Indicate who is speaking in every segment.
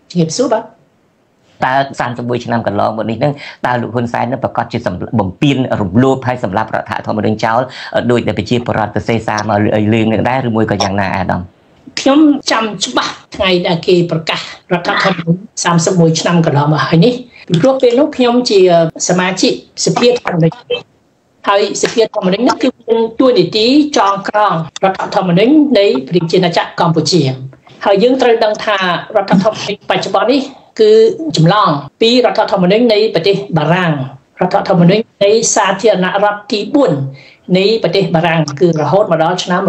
Speaker 1: nghiệp số bác
Speaker 2: ta san sầm bôi năm cần lo một nít nâng ta lục Hun Sen nóประกอบជាបំពេញរំលោភហើយសម្រាប់រដ្ឋធម្មនុញ្ញចោលដោយតែប្រជាពលរដ្ឋទៅសេសាមកលឿងនឹងដែរឬមួយក៏យ៉ាងណាអាដាម
Speaker 1: ខ្ញុំចាំច្បាស់ថ្ងៃដែលគេប្រកាសរដ្ឋធម្មនុញ្ញ31ឆ្នាំកន្លងមកហើយនេះពីព្រោះពេលនោះខ្ញុំជាសមាជិកសភាធម្មនុញ្ញហើយសភាធម្មនុញ្ញនោះគឺមានតួនាទីចងក្រងរដ្ឋធម្មនុញ្ញនៃប្រជាណាចក្រកម្ពុជាហើយយើងត្រូវដឹងថារដ្ឋធម្មនុញ្ញបច្ចុប្បន្ននេះគឺចម្លងពីរដ្ឋធម្មនុញ្ញនៃប្រទេសបារាំងរដ្ឋធម្មនុញ្ញនៃសាធារណរដ្ឋទី4នៃប្រទេសបារាំងគឺរហូតមកដល់ឆ្នាំ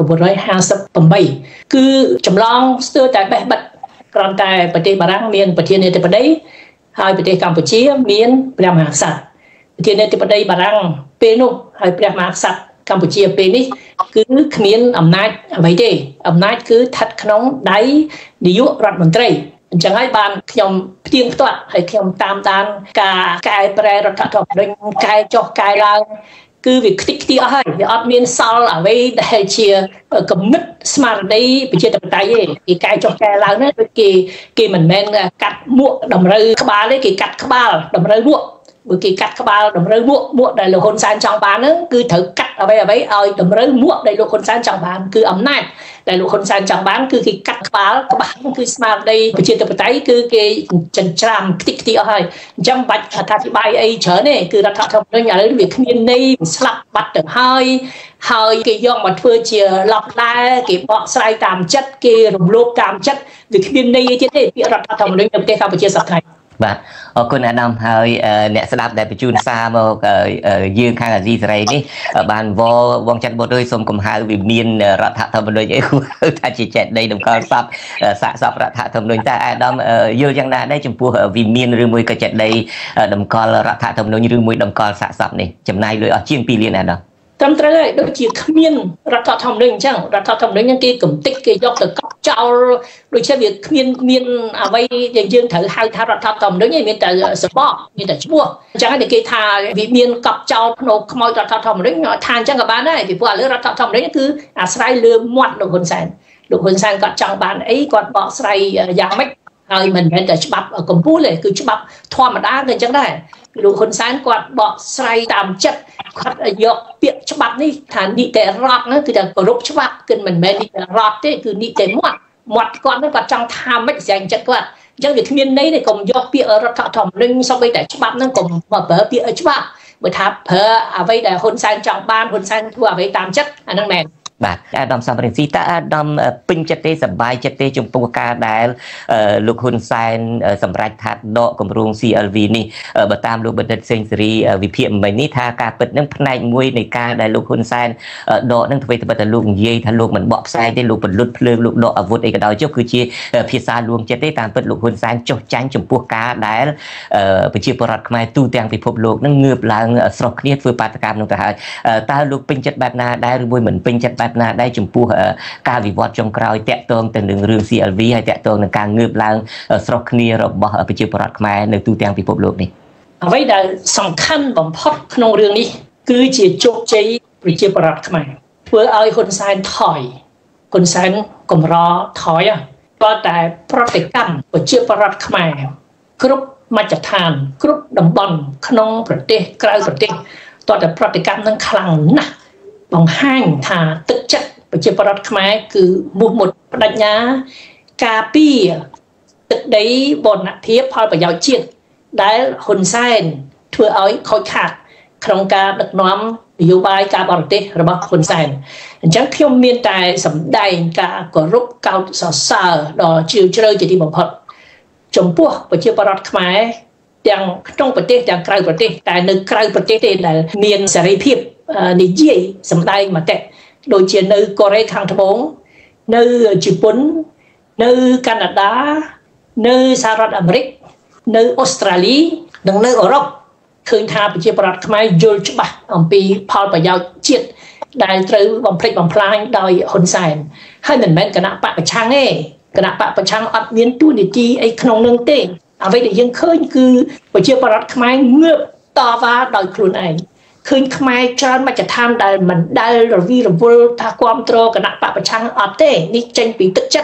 Speaker 1: 1958គឺចម្លងស្ទើរតែបេះបិទគ្រាន់តែប្រទេសបារាំងមានប្រធានាធិបតីហើយប្រទេសកម្ពុជាមានព្រះមហាក្សត្រប្រធានាធិបតីបារាំងពេលនោះហើយព្រះមហាក្សត្រកម្ពុជាពេលនេះគឺគ្មានអំណាចអ្វីទេអំណាចគឺស្ថិតក្នុងដៃនាយករដ្ឋមន្ត្រីអញ្ចឹងហើយបានខ្ញុំផ្ទៀងផ្ទាត់ហើយខ្ញុំតាមដានការកែប្រែរដ្ឋធម្មនុញ្ញកែចុះកែឡើងគឺវាខ្ទេចខ្ទីអស់ហើយវាអត់មានសល់អ្វីដែលជាគំនិតស្មារតីប្រជាធិបតេយ្យទេគេកែចុះកែឡើងហ្នឹងដូចគេមិនមែនកាត់មួកតម្រូវក្បាលទេគេកាត់ក្បាលតម្រូវមួកបើគេកាត់ក្បាលតម្រូវមួកដែលលោកហ៊ុនសែនចង់បានហ្នឹងគឺត្រូវកាត់អ្វីឲ្យតម្រូវមួកដែលលោកហ៊ុនសែនចង់បានគឺអំណាចដែលលោកហ៊ុនសែនចង់បានគឺគេកាត់ក្បាលគឺស្មារតីប្រជាធិបតេយ្យគឺគេចិញ្ច្រាំខ្ទេចខ្ទីអស់ហើយអញ្ចឹងបាច់អធិប្បាយអីច្រើនទេគឺរដ្ឋធម្មនុញ្ញឥឡូវវាគ្មានន័យស្លាប់បាត់ទៅហើយគេយកមកធ្វើជាឡោះដែរគេបកស្រាយតាមចិត្តគេរំលោភតាមចិត្តវាគ្មានន័យអីទៀតទេពាក្យរដ្ឋធម្មនុញ្ញនៅប្រទេសកម្ពុជាសប្តាហ៍
Speaker 2: បាទអរគុណអាដាមហើយអ្នកស្ដាប់ដែលបញ្ជូនសារមកយើងខាងអាស៊ីសេរីនេះបានវងចាត់បុតដោយសូមកំហៅវាមានរដ្ឋធម្មនុញ្ញអីថាជាចេតដីតម្កល់សពសាកសពរដ្ឋធម្មនុញ្ញតែអាដាមយល់យ៉ាងណាដែរចំពោះវិមានឬមួយក៏ចេតដីតម្កល់រដ្ឋធម្មនុញ្ញឬមួយតម្កល់សាកសពនេះចំណាយលុយអស់ជាង2លានអាដាម
Speaker 1: ត្រឹមត្រូវហើយដូចជាគ្មានរដ្ឋធម្មនុញ្ញអញ្ចឹងរដ្ឋធម្មនុញ្ញហ្នឹងគេកំទេចគេយកទៅកប់ចោលដូចជាវាគ្មានអ្វីដែលយើងត្រូវហៅថារដ្ឋធម្មនុញ្ញឯងមានតែសបកមានតែឈ្មោះអញ្ចឹងតែគេថាវាមានកប់ចោលភ្នោខ្មោចរដ្ឋធម្មនុញ្ញថាអញ្ចឹងក៏បានដែរពីព្រោះឥឡូវរដ្ឋធម្មនុញ្ញគឺអាស្រ័យលើមាត់លោកហ៊ុនសែនគាត់ចង់បានអីគាត់បកស្រាយយ៉ាងម៉េចហើយមិនមែនតែច្បាប់កម្ពុជាទេគឺច្បាប់ធម្មតាក៏អញ្ចឹងដែរលោកហ៊ុនសែនគាត់បកស្រាយតាមចិត្តគាត់យកពាក្យច្បាប់នេះថានីតិរដ្ឋហ្នឹងគឺតែគោរពច្បាប់គឺមិនមែននីតិរដ្ឋទេគឺនីតិមាត់គាត់ហ្នឹងគាត់ចង់ថាម៉េចស្រាញចិត្តគាត់អញ្ចឹងវាគ្មានន័យទេកុំយកពាក្យរដ្ឋធម្មនុញ្ញសូម្បីតែច្បាប់ហ្នឹងកុំមកប្រើពាក្យច្បាប់បើថាប្រើអ្វីដែលហ៊ុនសែនចង់បានហ៊ុនសែនធ្វើអ្វីតាមចិត្តអាហ្នឹងមែន
Speaker 2: បាទអាដាមសំរិនស៊ីតើអាដាមពេញចិត្តទេសប្បាយចិត្តទេចំពោះការដែលលោកហ៊ុនសែនសម្រេចថាដកគម្រោង CLV នេះបើតាមលោកបណ្ឌិតសេងសេរីវិភាគមិញនេះថាការពិតនឹងផ្នែកមួយនៃការដែលលោកហ៊ុនសែនដកនឹងធ្វើទៅតែលោកនិយាយថាលោកមិនបកផ្សាយទេលោកពលុតភ្លើងលោកដកអាវុធអីក៏ដោយចុះគឺជាភាសាលួងចិត្តទេតាមពិតលោកហ៊ុនសែនចុះចាញ់ចំពោះការដែលប្រជាពលរដ្ឋខ្មែរទូទាំងពិភពលោកនឹងងើបឡើងស្រស់គ្នាធ្វើបាតកម្មនោះទៅហើយតើលោកពេញចិត្តបែបណាដែរឬមួយមិនពេញចិត្តបែបណាដែរចំពោះការវិវត្តចុងក្រោយតាក់ទងទៅនឹងរឿង CLV ហើយតាក់ទងនឹងការងើបឡើងស្រស់គ្នារបស់ប្រជាពលរដ្ឋខ្មែរនៅទូទាំងពិភពលោកនេះ
Speaker 1: អ្វីដែលសំខាន់បំផុតក្នុងរឿងនេះគឺជាជោគជ័យប្រជាពលរដ្ឋខ្មែរធ្វើឲ្យហ៊ុនសែនថយហ៊ុនសែនកម្រថយក៏តែប្រតិកម្មប្រជាពលរដ្ឋខ្មែរគ្រប់មជ្ឈដ្ឋានគ្រប់តំបន់ក្នុងប្រទេសក្រៅប្រទេសតើតែប្រតិកម្មនឹងខ្លាំងណាស់បង្ហាញថាទឹកចិត្តប្រជាពលរដ្ឋខ្មែរគឺមោះមុតបដិញ្ញាការពារទឹកដីបូរណភាពផលប្រយោជន៍ជាតិដែលហ៊ុនសែនធ្វើឲ្យខូចខាតក្នុងការដឹកនាំនយោបាយការបរទេសរបស់ហ៊ុនសែនអញ្ចឹងខ្ញុំមានតែសម្ដែងការគោរពកោតសរសើរដ៏ជ្រាលជ្រៅជាទីបំផុតចំពោះប្រជាពលរដ្ឋខ្មែរទាំងក្នុងប្រទេសទាំងក្រៅប្រទេសតែនៅក្រៅប្រទេសទេដែលមានសេរីភាពនិយាយសម្ដែងមតិដូចជានៅកូរ៉េខាងត្បូងនៅជប៉ុននៅកាណាដានៅសហរដ្ឋអាមេរិកនៅអូស្ត្រាលីនិងនៅអឺរ៉ុបឃើញថាប្រជាពលរដ្ឋខ្មែរយល់ច្បាស់អំពីផលប្រយោជន៍ជាតិដែលត្រូវបំផ្លិចបំផ្លាញដោយហ៊ុនសែនហើយមិនមែនគណៈបកប្រឆាំងទេគណៈបកប្រឆាំងអត់មានទួនាទីអីក្នុងនឹងទេអ្វីដែលយើងឃើញគឺប្រជាពលរដ្ឋខ្មែរងើបតវ៉ាដោយខ្លួនឯងឃើញខ្មែរច្រើនមជ្ឈដ្ឋានដែលមិនដែលរវីរវល់ថាគ្រប់គ្រងគណៈបកប្រឆាំងអត់ទេនេះចេញពីទឹកចិត្ត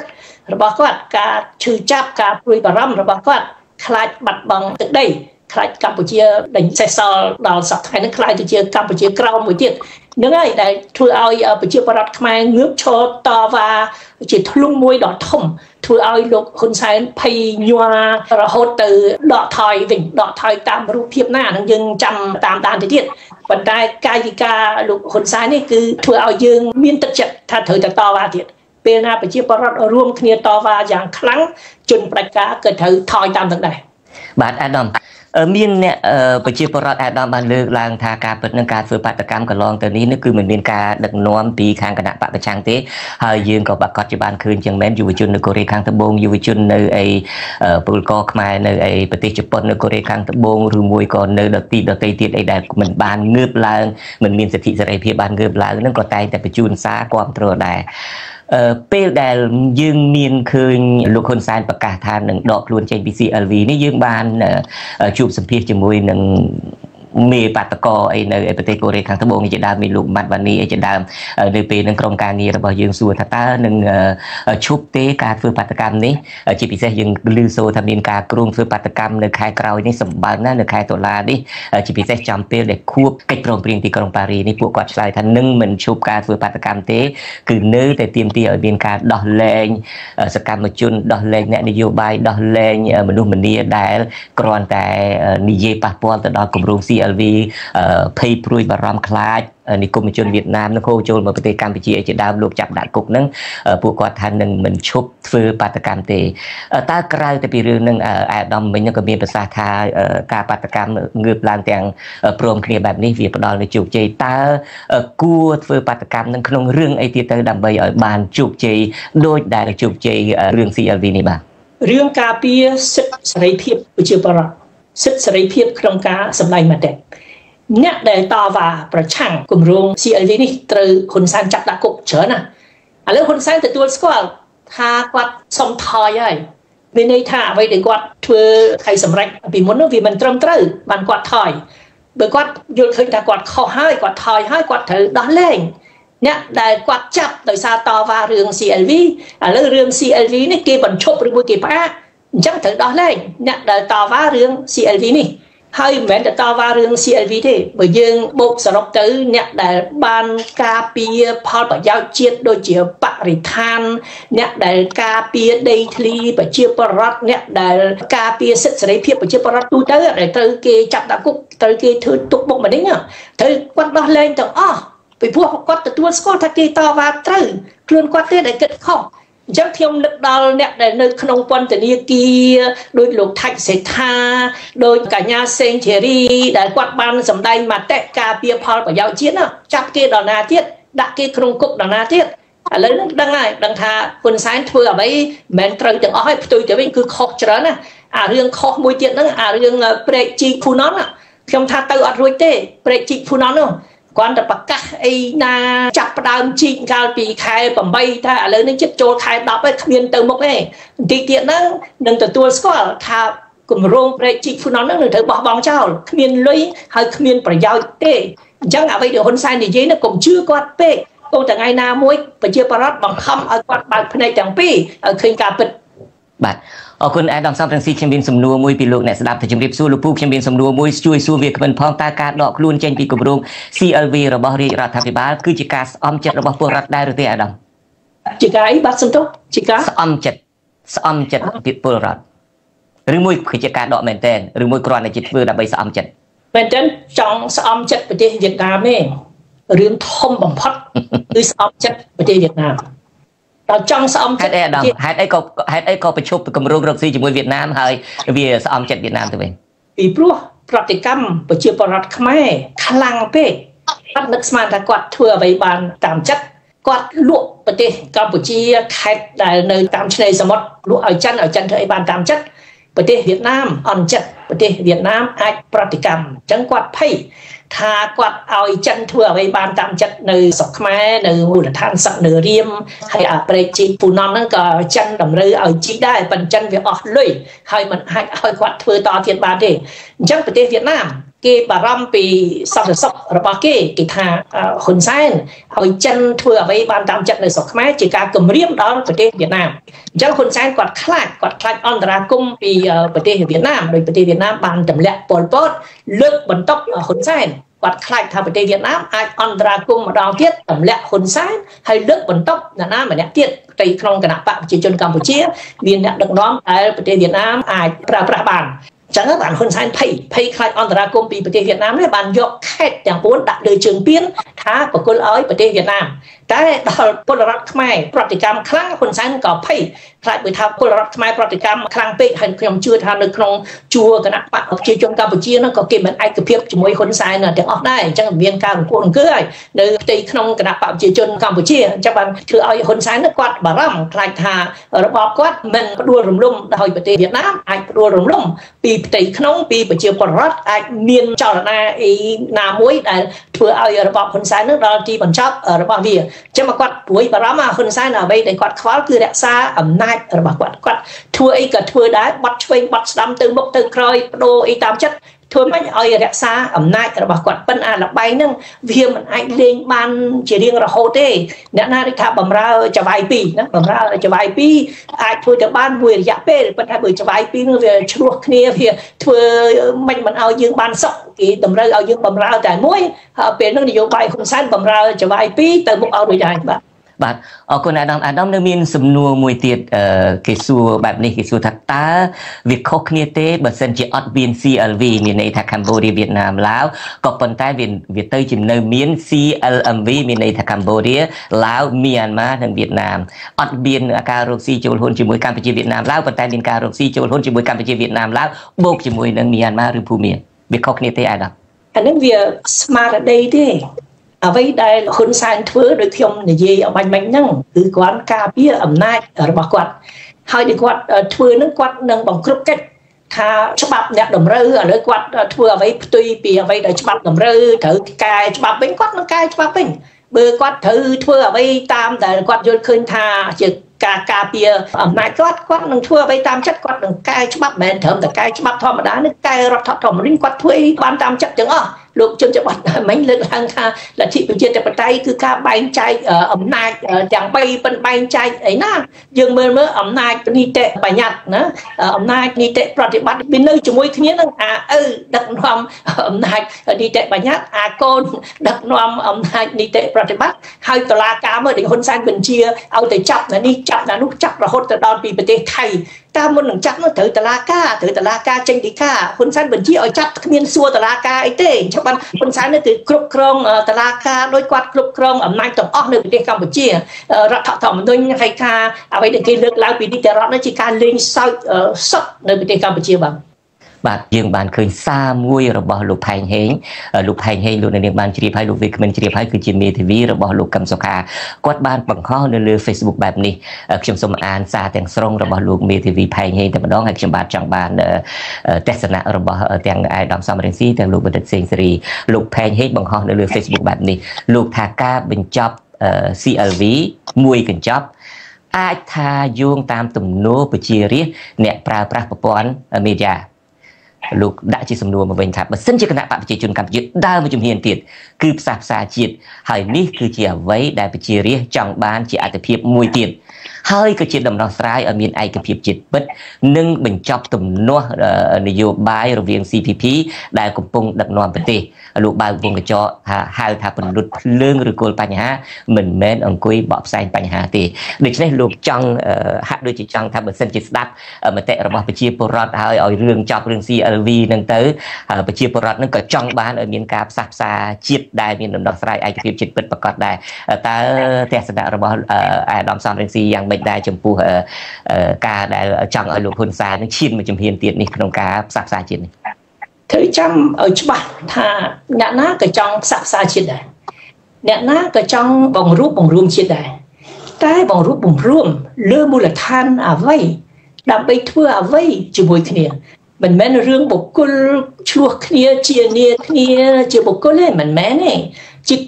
Speaker 1: របស់គាត់ការឈឺចាប់ការព្រួយបារម្ភរបស់គាត់ខ្លាចបាត់បង់ទឹកដីខ្លាចកម្ពុជាដេញសេសសល់ដល់សប្តាហ៍នេះខ្លាចទៅជាកម្ពុជាក្រោមមួយទៀតហ្នឹងហើយដែលធ្វើឲ្យប្រជាពលរដ្ឋខ្មែរងើបឈរតវ៉ាជាធ្លុងមួយដ៏ធំធ្វើឲ្យលោកហ៊ុនសែនភ័យញ័ររហូតទៅដកថយវិញដកថយតាមរូបភាពណានឹងយើងចាំតាមដានទៅទៀតប៉ុន្តែកាយវិការលោកហ៊ុនសែននេះគឺធ្វើឲ្យយើងមានទឹកចិត្តថាត្រូវតែតវ៉ាទៀតពេលណាប្រជាពលរដ្ឋរួមគ្នាតវ៉ាយ៉ាងខ្លាំងជនផ្ដាច់ការក៏ត្រូវថយតាមទាំងដែរ
Speaker 2: បាទអាដាមមានអ្នកប្រជាពលរដ្ឋអាដាមបានលើកឡើងថាការពិតនឹងការធ្វើបាតកម្មកន្លងទៅនេះគឺមិនមានការដឹកនាំពីខាងគណៈបកប្រឆាំងទេហើយយើងក៏បាក់កត់ជាបានឃើញចឹងមែនយុវជននៅកូរ៉េខាងត្បូងយុវជននៅពលករខ្មែរនៅប្រទេសជប៉ុននៅកូរ៉េខាងត្បូងឬមួយក៏នៅដទៃទៀតអីដែលមិនបានងើបឡើងមិនមានសិទ្ធិសេរីភាពបានងើបឡើងនឹងក៏តែងតែបញ្ជូនសារគាំទ្រដែរពេលដែលយើងមានឃើញលោកហ៊ុនសែនប្រកាសថានឹងដកខ្លួនចេញពី CLV នេះយើងបានជួបសម្ភាសជាមួយនឹងមេបាតកោអីនៅប្រទេសកូរ៉េខាងត្បូងនេះជាដើមមានលោកម៉ាត់វ៉ានីអីជាដើមនៅពេលនឹងក្រុមការងាររបស់យើងសួរថាតើនឹងឈប់ទេការធ្វើបាតកម្មនេះជាពិសេសយើងឮសូរថាមានការគ្រោងធ្វើបាតកម្មនៅខែក្រោយនេះសម្បើមណាស់នៅខែតុលានេះជាពិសេសចំពេលដែលខួបកិច្ចព្រមព្រៀងទីក្រុងប៉ារីនេះពួកគាត់ឆ្លើយថានឹងមិនឈប់ការធ្វើបាតកម្មទេគឺនៅតែទាមទារឲ្យមានការដោះលែងសកម្មជនដោះលែងអ្នកនយោបាយដោះលែងមនុស្សម្នាដែលគ្រាន់តែនិយាយប៉ះពាល់ទៅដល់គម្រោងCLV ភ័យព្រួយបារម្ភខ្លាចនិគមជនវៀតណាមនឹងហូរចូលមកប្រទេសកម្ពុជាជាដើមលោកចាប់ដាក់គុកហ្នឹងពួកគាត់ថានឹងមិនឈប់ធ្វើបាតកម្មទេតើក្រៅតែពីរឿងហ្នឹងអាដាមមិញក៏មានប្រសាសន៍ថាការបាតកម្មងើបឡើងទាំងព្រមគ្នាបែបនេះវាផ្ដល់នូវជោគជ័យតើគួរធ្វើបាតកម្មនឹងក្នុងរឿងអីទៀតទៅដើម្បីឲ្យបានជោគជ័យដូចដែលជោគជ័យរឿង CLV នេះបាទ
Speaker 1: រឿងការពារសិទ្ធិសេរីភាពប្រជាពលរដ្ឋសិទ្ធិសេរីភាពក្នុងការសម្ដែងមតិអ្នកដែលតវ៉ាប្រឆាំងគម្រោង CLV នេះត្រូវហ៊ុនសែនចាប់ដាក់គុកច្រើនណាឥឡូវហ៊ុនសែនទទួលស្គាល់ថាគាត់សុំថយហើយមានន័យថាអ្វីដែលគាត់ធ្វើឲ្យសម្រេចពីមុននោះវាមិនត្រឹមត្រូវបានគាត់ថយបើគាត់យល់ឃើញថាគាត់ខុសហើយគាត់ថយហើយគាត់ត្រូវដោះលែងអ្នកដែលគាត់ចាប់ដោយសារតវ៉ារឿង CLV ឥឡូវរឿង CLV នេះគេបញ្ឈប់ឬមួយគេផ្អាកអញ្ចឹងត្រូវដោះលែងអ្នកដែលតវ៉ារឿង CLV នេះហើយមិនមែនតែតវ៉ារឿង CLV ទេបើយើងបូកសរុបទៅអ្នកដែលបានការពារផលប្រយោជន៍ជាតិដូចជាបរិស្ថានអ្នកដែលការពារដីធ្លីប្រជាពលរដ្ឋអ្នកដែលការពារសិទ្ធិសេរីភាពប្រជាពលរដ្ឋទូទៅដែលត្រូវគេចាប់ដាក់គុកត្រូវគេធ្វើទុកបុកម្នេញត្រូវគាត់ដោះលែងទាំងអស់ពីព្រោះគាត់ទទួលស្គាល់ថាគេតវ៉ាត្រូវខ្លួនគាត់ទេដែលគិតខុសអញ្ចឹងខ្ញុំនឹកដល់អ្នកដែលនៅក្នុងពន្ធនាគារដោយលោកថាច់សេដ្ឋាដោយកញ្ញាសេងធីរីដែលគាត់បានសម្ដែងមតិការពារផលប្រយោជន៍ជាតិចាប់គេដល់ណាទៀតដាក់គេក្នុងគុកដល់ណាទៀតឥឡូវនឹងដឹងហើយដឹងថាហ៊ុនសែនធ្វើអ្វីមិនមែនត្រូវទាំងអស់ហើយផ្ទុយទៅវិញគឺខុសច្រើនណាអារឿងខុសមួយទៀតហ្នឹងអារឿងព្រែកជីកភូណនខ្ញុំថាទៅអត់រួចទេព្រែកជីកភូណននោះគាត់តែប្រកាសអីណាចាប់ផ្ដើមជីកកាលពីខែ8ថាឥឡូវនេះជិតចូលខែ10ហើយគ្មានទៅមុខទេបន្តិចទៀតហ្នឹងនឹងទទួលស្គាល់ថាគម្រោងព្រែកជីកភូណនហ្នឹងនឹងត្រូវបោះបង់ចោលគ្មានលុយហើយគ្មានប្រយោជន៍ទេអញ្ចឹងអ្វីដែលហ៊ុនសែននិយាយនោះកុំជឿគាត់ពេកគង់តែថ្ងៃណាមួយប្រជាពលរដ្ឋបង្ខំឲ្យគាត់បើកភ្នែកទាំងពីរឲ្យឃើញការពិត
Speaker 2: បាទអរគុណអាដាមសំរងស៊ីខ្ញុំមានសំណួរមួយពីលោកអ្នកស្ដាប់ទៅជម្រាបសួរលោកពូខ្ញុំមានសំណួរមួយជួយសួរវាគ្មិនផងតើការដកខ្លួនចេញពីគម្រោង CLV របស់រាជរដ្ឋាភិបាលគឺជាការស្អំចិត្តរបស់ពលរដ្ឋដែរឬទេអាដាម
Speaker 1: ជាការអីបាទសំទោសជាការ
Speaker 2: ស្អំចិត្តពីពលរដ្ឋឬមួយគឺជាការដកមែនទែនឬមួយគ្រាន់តែជាធ្វើដើម្បីស្អំចិត្ត
Speaker 1: មែនទែនចង់ស្អំចិត្តប្រទេសវៀតណាមទេរឿងធំបំផុតគឺស្អំចិត្តប្រទេសវៀតណាមដល់ចង់ស្អំចិត្ត
Speaker 2: ហេតុអីក៏ប្រជុំគម្រោងរកស៊ីជាមួយវៀតណាមហើយវាស្អំចិត្តវៀតណាមទៅវិញ
Speaker 1: ពីព្រោះប្រតិកម្មប្រជាពលរដ្ឋខ្មែរខ្លាំងពេកគាត់នឹកស្មានថាគាត់ធ្វើអ្វីបានតាមចិត្តគាត់លក់ប្រទេសកម្ពុជាខេត្តដែលនៅតាមឆ្នេរសមុទ្រលក់ឲ្យចិនធ្វើអីបានតាមចិត្តប្រទេសវៀតណាមអន់ចិត្តប្រទេសវៀតណាមអាចប្រតិកម្មអញ្ចឹងគាត់ភ័យថាគាត់ឲ្យចិនធ្វើអ្វីបានតាមចិត្តនៅស្រុកខ្មែរនៅមូលដ្ឋានសឹកនៅរៀមហើយអាប្រេកជីពូណនហ្នឹងក៏ចិនតម្រូវឲ្យជីដែរប៉ុន្តែចិនវាអស់លុយហើយមិនអាចឲ្យគាត់ធ្វើតទៀតបានទេអញ្ចឹងប្រទេសវៀតណាមគេបារម្ភពីសន្តិសុខរបស់គេថាហ៊ុនសែនឲ្យចិនធ្វើអ្វីបានតាមចិត្តនៅស្រុកខ្មែរជាការគំរាមដល់ប្រទេសវៀតណាមអញ្ចឹងហ៊ុនសែនគាត់ខ្លាចអន្តរាគមន៍ពីប្រទេសវៀតណាមដោយប្រទេសវៀតណាមបានទម្លាក់ប៉ុលពតលើកបន្ទុកហ៊ុនសែនគាត់ខ្លាចថាប្រទេសវៀតណាមអាចអន្តរាគមន៍ម្ដងទៀតទម្លាក់ហ៊ុនសែនហើយលើកបន្ទុកអ្នកណាម្នាក់ទៀតទៅក្នុងគណៈបកប្រជាជនកម្ពុជាមានអ្នកដឹកនាំដែលប្រទេសវៀតណាមអាចប្រើប្រាស់បានចឹងបានហ៊ុនសែនភ័យខ្លាចអន្តរាគមន៍ពីប្រទេសវៀតណាមនេះបានយកខេត្តទាំង4ដាក់លើជើងពៀនថាបកគលឲ្យប្រទេសវៀតណាមតែដល់ពលរដ្ឋខ្មែរប្រតិកម្មខ្លាំងហ៊ុនសែនក៏ភ័យខ្លាចបើថាពលរដ្ឋខ្មែរប្រតិកម្មខ្លាំងពេកហើយខ្ញុំជឿថានៅក្នុងជួរគណៈបកប្រជាជនកម្ពុជានោះក៏គេមិនឯកភាពជាមួយហ៊ុនសែនទាំងអស់ដែរអញ្ចឹងមានការរង្គោះអង្គើហើយនៅផ្ទៃក្នុងគណៈបកប្រជាជនកម្ពុជាអញ្ចឹងបានធ្វើឲ្យហ៊ុនសែនគាត់បារម្ភខ្លាចថារបបគាត់មិនផ្ដួលរំលំដោយប្រទេសវៀតណាមអាចផ្ដួលរំលំពីផ្ទៃក្នុងពីប្រជាពលរដ្ឋអាចមានចលនាណាមួយដែលធ្វើឲ្យរបបហ៊ុនសែននឹងដល់ទីបញ្ចប់របស់វាចឹងមកគាត់ព្រួយបារម្ភហ៊ុនសែនអ្វីដែលគាត់ខ្វល់គឺរក្សាអំណាចរបស់គាត់ធ្វើអីក៏ធ្វើដែរបាត់ឆ្វេងបាត់ស្ដាំទៅមុខទៅក្រោយបដូរអីតាមចិត្តធ្វើមិនឲ្យរក្សាអំណាចរបស់គាត់ប៉ុន្តែលបែងហ្នឹងវាមិនអាចលេងបានជារៀងរហូតទេអ្នកណាគេថាបំរើចវាយពីរណាបំរើចវាយពីរអាចធ្វើទៅបានមួយរយៈពេលប៉ុន្តែបើចវាយពីរនោះវាឆ្លោះគ្នាវាធ្វើមិនឲ្យយើងបានសុខគេតម្រូវឲ្យយើងបំរើតែមួយពេលហ្នឹងនយោបាយហ៊ុនសែនបំរើចវាយពីរទៅមុខឲ្យរួចហើយបាទ
Speaker 2: អរគុណអាដាមនៅមានសំណួរមួយទៀតគេសួរបែបនេះគេសួរថាតើវាខុសគ្នាទេបើសិនជាអត់មាន CLV មានន័យថាកម្ពុជាវៀតណាមឡាវក៏ប៉ុន្តែវាទៅជានៅមាន CLMV មានន័យថាកម្ពុជាឡាវមីយ៉ាន់ម៉ានិងវៀតណាមអត់មានការរកស៊ីចូលហ៊ុនជាមួយកម្ពុជាវៀតណាមឡាវប៉ុន្តែមានការរកស៊ីចូលហ៊ុនជាមួយកម្ពុជាវៀតណាមឡាវបូកជាមួយនឹងមីយ៉ាន់ម៉ាឬភូមាវាខុសគ្នាទេអាដាម
Speaker 1: អានឹងវាស្មារតីទេអ្វីដែលហ៊ុនសែនធ្វើដោយខ្ញុំនិយាយអបាញ់មិញហ្នឹងគឺគាត់ការពារអំណាចរបស់គាត់ហើយដែលគាត់ធ្វើហ្នឹងគាត់នឹងបង្ក្រប់កិច្ចថាច្បាប់អ្នកតម្រូវឥឡូវគាត់ធ្វើអ្វីផ្ទុយពីអ្វីដែលច្បាប់តម្រូវត្រូវកែច្បាប់វិញគាត់នឹងកែច្បាប់វិញបើគាត់ត្រូវធ្វើអ្វីតាមដែលគាត់យល់ឃើញថាជាការពារអំណាចគាត់នឹងធ្វើអ្វីតាមចិត្តគាត់នឹងកែច្បាប់មិនត្រឹមតែកែច្បាប់ធម្មតានេះកែរដ្ឋធម្មនុញ្ញគាត់ធ្វើអីបានតាមចិត្តទាំងអស់លោកជនច្បាប់មិញលើកឡើងថាលទ្ធិប្រជាធិបតេយ្យគឺការបែងចែកអំណាចទាំង3ប៉ុនបែងចែកអីណាយើងមើលអំណាចនីតិបញ្ញត្តិណាអំណាចនីតិប្រតិបត្តិវានៅជាមួយគ្នានឹងអាឪដឹកនាំអំណាចនីតិបញ្ញត្តិអាកូនដឹកនាំអំណាចនីតិប្រតិបត្តិហើយតុលាការមើលដែលហ៊ុនសែនបញ្ជាឲ្យទៅចាប់នេះចាប់នោះចាប់រហូតទៅដល់ពីប្រទេសថៃតាមមុននឹងចាប់នោះត្រូវតុលាការចេញដីកាហ៊ុនសែនបញ្ជាឲ្យចាប់គ្មានសួរតុលាការអីទេអញ្ចឹងបានហ៊ុនសែននេះគឺគ្រប់គ្រងតុលាការដោយគាត់គ្រប់គ្រងអំណាចទាំងអស់នៅប្រទេសកម្ពុជារដ្ឋធម្មនុញ្ញហើយការអ្វីដែលគេលើកឡើងពីនីតិរដ្ឋនេះជាការលេងសើចសុទ្ធនៅប្រទេសកម្ពុជា
Speaker 2: បាទយើងបានឃើញសារមួយរបស់លោកផែងហេងលោកនាងបានជ្រាបហើយលោកវិក្កាមិនជ្រាបហើយគឺជាមេធាវីរបស់លោកកឹមសុខាគាត់បានបង្ហោះនៅលើ Facebook បែបនេះខ្ញុំសូមអានសារទាំងស្រុងរបស់លោកមេធាវីផែងហេងតែម្ដងហើយខ្ញុំបាទចង់បានទស្សនៈរបស់ទាំងអាយដាមសំរងស៊ីទាំងលោកបណ្ឌិតសេងសេរីលោកផែងហេងបង្ហោះនៅលើ Facebook បែបនេះលោកថាការបញ្ចប់ CLV មួយកញ្ចប់អាចថាយោងតាមទំនោរប្រជារាស្ត្រអ្នកប្រើប្រាស់ប្រព័ន្ធមេឌៀលោកដាក់ជាសំណួរមកវិញថាបើសិនជាគណៈបកប្រជាជនកម្ពុជាដើរមកជំហានទៀតគឺផ្សះផ្សាជាតិហើយនេះគឺជាអ្វីដែលប្រជារាស្ត្រចង់បានជាអត្ថប្រយោជន៍មួយទៀតហើយក៏ជាដំណោះស្រាយឲ្យមានឯកភាពជាតិពិតនិងបញ្ចប់ទំនាស់នយោបាយរវាង CPP ដែលកំពុងដឹកនាំប្រទេសលោកបើកវងកញ្ចក់ហៅថាពន្លត់ភ្លើងឬគល់បញ្ហាមិនមែនអង្គុយបកផ្សែងបញ្ហាទេដូច្នេះលោកចង់ហាក់ដូចជាចង់ថាបើសិនជាស្ដាប់មតិរបស់ប្រជាពលរដ្ឋហើយឲ្យរឿងចប់រឿង CLV នឹងទៅប្រជាពលរដ្ឋនឹងក៏ចង់បានឲ្យមានការផ្សះផ្សាជាតិដែលមានដំណោះស្រាយឯកភាពជាតិពិតប្រាកដដែរតើទស្សនៈរបស់អាដាមសំរងស៊ីយ៉ាងម៉េចដែរចំពោះការដែលចង់ឲ្យលោកហ៊ុនសែននឹងឈានមកជំហានទៀតនេះក្នុងការផ្សះផ្សាជាតិនេះ
Speaker 1: ត្រូវចាំឲ្យច្បាស់ថាអ្នកណាក៏ចង់ផ្សះផ្សាជាតិដែរអ្នកណាក៏ចង់បង្រួបបង្រួមជាតិដែរតែបង្រួបបង្រួមលើមូលដ្ឋានអ្វីដើម្បីធ្វើអ្វីជាមួយគ្នា mình men rương bộ cul chua kia chia nia kia chia bộ cul lên mình men này chia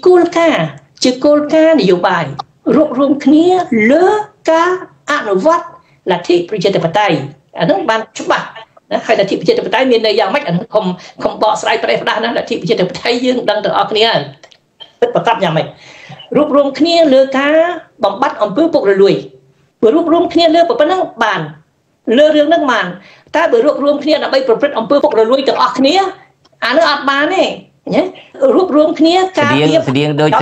Speaker 1: cul ca để dùng bài rôm kia lỡ ca ăn vắt là thị project tập tay anh nó ban chụp bạc hay là thị project tập tay miền này dạng mấy anh không bỏ sai tay đó là thị project tập tay dương đang từ ở kia tất cả nhà mình rôm kia lỡ ca bằng bắt ông bướu bụng rồi lùi rôm kia lỡ bộ năng bàn lỡ rương năng màn ta bởi rôm kia là bây giờ ông bướu bụng rồi lùi từ ở kia anh nó ăn bàn này nhé rôm kia ca
Speaker 2: điên đôi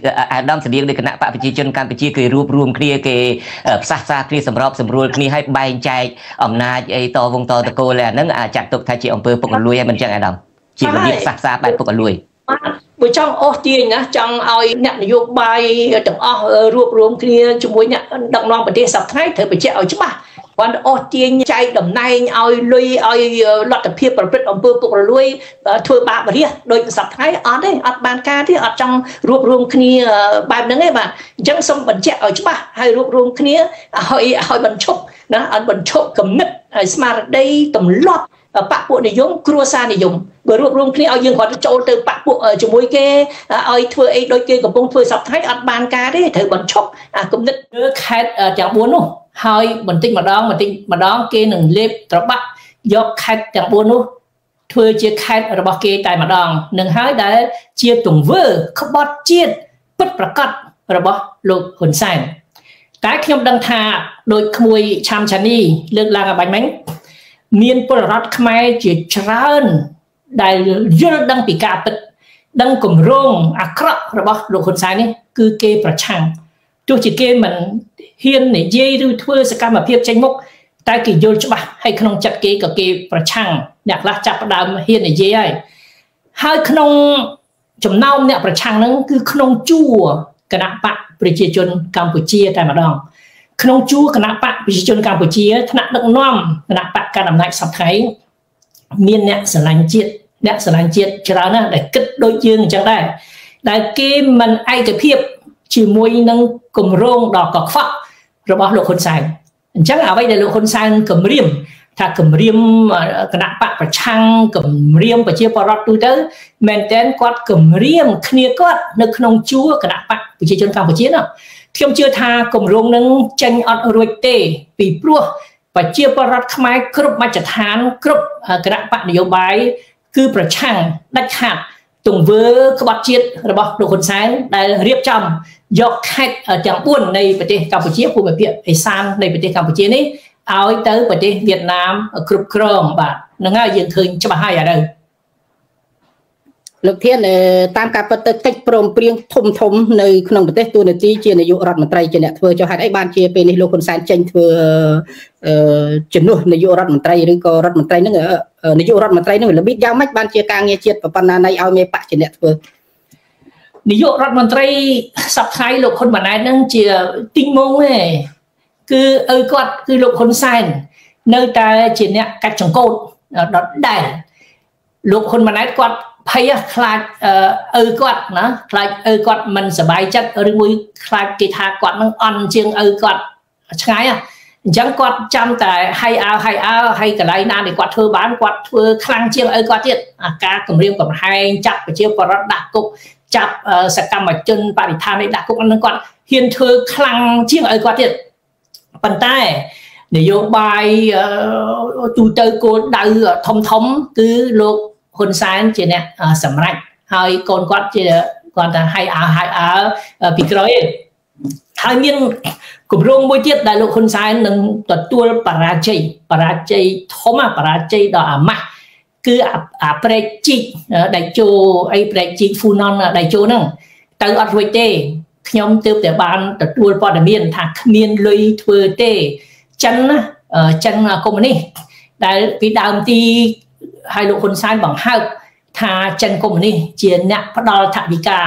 Speaker 2: đom điên đôi cái nạp bạc chỉ chân Campuchia cái rôm kia cái xa kia sầm rùa kia hay bay chạy na ấy to vòng to cô là nó chặt tục thay chị ông bướu bụng rồi lùi mình chẳng ai đom chỉ là việc xa bay bụng rồi lùi
Speaker 1: buổi trong ô tiền nhá trong ai nhận vô bài trong rôm kia chúng tôi nhận đồng lòng bờ đê sập thái thời bờ chợ chứ mà quan ô tiền chạy đầm nay ai lui ai lọt tập hiệp bờ ông bướu bụng rồi lùi thưa bạc bờ đê đôi sập thái ở đây ở bàn ca thế ở trong rôm kia bài đứng ấy bạn chẳng xong bờ chợ chứ mà hay rôm kia hỏi bần chúc nó ăn bần chúc cầm nứt smart đây tầm lót bạc bộ này dùng cua sa này dùng bữa rôm kia ao dương họ trộn từ bạc bộ ở trong mũi kia ai thưa ấy đôi kia còn bông thưa sập thái ăn bàn ca đấy thử bần chúc cũng nứt khách chẳng muốn luôn hơi mình tin mà đón kia đừng lép trở bắt do khách chẳng muốn luôn thưa chia khách ở bạc kia tại mà đón đừng hái đã chia tùng vơ không bắt chia bất bạc cắt ở bạc lục Hun Sen cái khi ông đăng thà đôi mùi chăm chani lược là ở bánh bánh miền Pol Pot Khmer chỉ trơn đại dương đăng bị cạp đăng cùng rong crop rồi bác lục Hun Sen này cứ kêประชัง tôi chỉ kê mình hiên này dây rồi thưa sẽ cam mà phiệp tranh mốc tai kỳ vô cho bà hay không chặt kê cả kêประชัง nhạc là chặt đàm hiên này dây ấy hai không chấm nâu nhạcประชัง nó cứ không chua cái nạp bạcប្រជាជនកម្ពុជាតែម្ដងក្នុងជួរគណៈបកប្រជាជនកម្ពុជាថ្នាក់ដឹកនាំគណៈបកកណ្ដាលអំណាចសពថ្ងៃមានអ្នកស្រឡាញ់ជាតិច្រើនណាស់ដែលគិតដូចយើងអញ្ចឹងដែរដែលគេមិនឯកភាពជាមួយនឹងគម្រោងដ៏កខ្វក់របស់លោកហ៊ុនសែនអញ្ចឹងអ្វីដែលលោកហ៊ុនសែនគម្រាមថាគម្រាមគណៈបកប្រឆាំងគម្រាមប្រជាពលរដ្ឋទូទៅមែនតើគាត់គម្រាមគ្នាគាត់នៅក្នុងជួរគណៈបកប្រជាជនកម្ពុជាណាខ្ញុំជឿថាគម្រោងនឹងចេញអត់រួចទេពីព្រោះប្រជាពលរដ្ឋខ្មែរគ្រប់មជ្ឈដ្ឋានគ្រប់គណៈបកនយោបាយគឺប្រឆាំងដាច់ខាតទង្វើក្បត់ជាតិរបស់លោកហ៊ុនសែនដែលរៀបចំយកខេត្តទាំង4នៃប្រទេសកម្ពុជាភូមិភាគឦសាននៃប្រទេសកម្ពុជានេះឲ្យទៅប្រទេសវៀតណាមគ្រប់គ្រងបាទហ្នឹងហើយយើងឃើញច្បាស់ហើយឥឡូវលោកធានតាមការពិតទៅកិច្ចព្រមព្រៀងធំនៅក្នុងប្រទេសទូនាទីជានាយករដ្ឋមន្ត្រីជាអ្នកធ្វើចុះហេតុអីបានជាពេលនេះលោកហ៊ុនសែនចេញធ្វើជំនួសនាយករដ្ឋមន្ត្រីឬក៏រដ្ឋមន្ត្រីហ្នឹងនាយករដ្ឋមន្ត្រីហ្នឹងរបៀបយ៉ាងម៉េចបានជាការងារជាតិប៉ុណ្ណាណៃឲ្យមេបកជាអ្នកធ្វើនាយករដ្ឋមន្ត្រីសប្តាហ៍លោកហ៊ុនម៉ាណែតហ្នឹងជាទីងមងទេគឺគាត់គឺលោកហ៊ុនសែននៅតែជាអ្នកកាច់ចង្កូតដដែលលោកហ៊ុនម៉ាណែតគាត់ភ័យខ្លាចគាត់ណាខ្លាចគាត់មិនសប្បាយចិត្តឬមួយខ្លាចគេថាគាត់នឹងអន់ជាងគាត់ឆ្ងាយអញ្ចឹងគាត់ចាំតែហើយកន្លែងណាដែលគាត់ធ្វើបានគាត់ធ្វើខ្លាំងជាងគាត់ទៀតអាការគម្រាមកំហែងចាប់ប្រជាពលរដ្ឋដាក់គុកចាប់សកម្មជនបរិស្ថាននេះដាក់គុកនឹងគាត់ហ៊ានធ្វើខ្លាំងជាងគាត់ទៀតប៉ុន្តែនយោបាយទូទៅគោលដៅធំគឺលោកហ៊ុនសែនជាអ្នកសម្រេចហើយកូនគាត់ជាគាត់ថាហើយពីក្រោយហើយមានគម្រោងមួយទៀតដែលលោកហ៊ុនសែននឹងទទួលបរាជ័យធំបរាជ័យដ៏អាម៉ាស់គឺអាប្រេកជីកដៃជោអីប្រេកជីកហ្វូណនដៃជោហ្នឹងទៅអត់រួចទេខ្ញុំទើបតែបានទទួលព័ត៌មានថាគ្មានលុយធ្វើទេចិនកុម្មុយនីសដែលពីដើមទីហើយលោកហ៊ុនសែនបង្ហើបថាចិនកុម្មុយនីសជាអ្នកផ្ដល់ថវិកា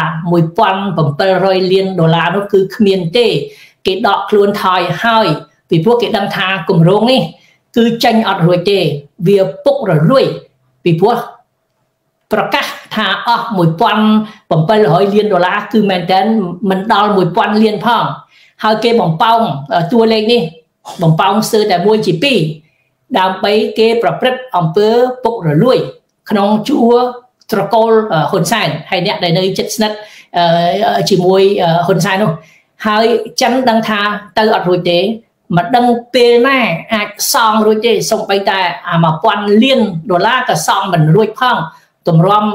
Speaker 1: $1,700 លាននោះគឺគ្មានទេគេដកខ្លួនថយហើយពីព្រោះគេដឹងថាគម្រោងនេះគឺចេញអត់រួចទេវាពុករលួយពីព្រោះប្រកាសថាអស់$1,700 លានគឺមែនតើមិនដល់1,000 លានផងហើយគេបំពងតួលេខនេះបំពងស្ទើរតែ1 ជា 2 ដើម្បីគេប្រព្រឹត្តអំពើពុករលួយក្នុងជួរត្រកូលហ៊ុនសែនហើយអ្នកដែលនៅជិតស្និទ្ធជាមួយហ៊ុនសែននោះហើយចិនដឹងថាទៅអត់រួចទេមិនដឹងពេលណាអាចសងរួចទេសូម្បីតែ$1000 លានក៏សងមិនរួចផងទម្រាំ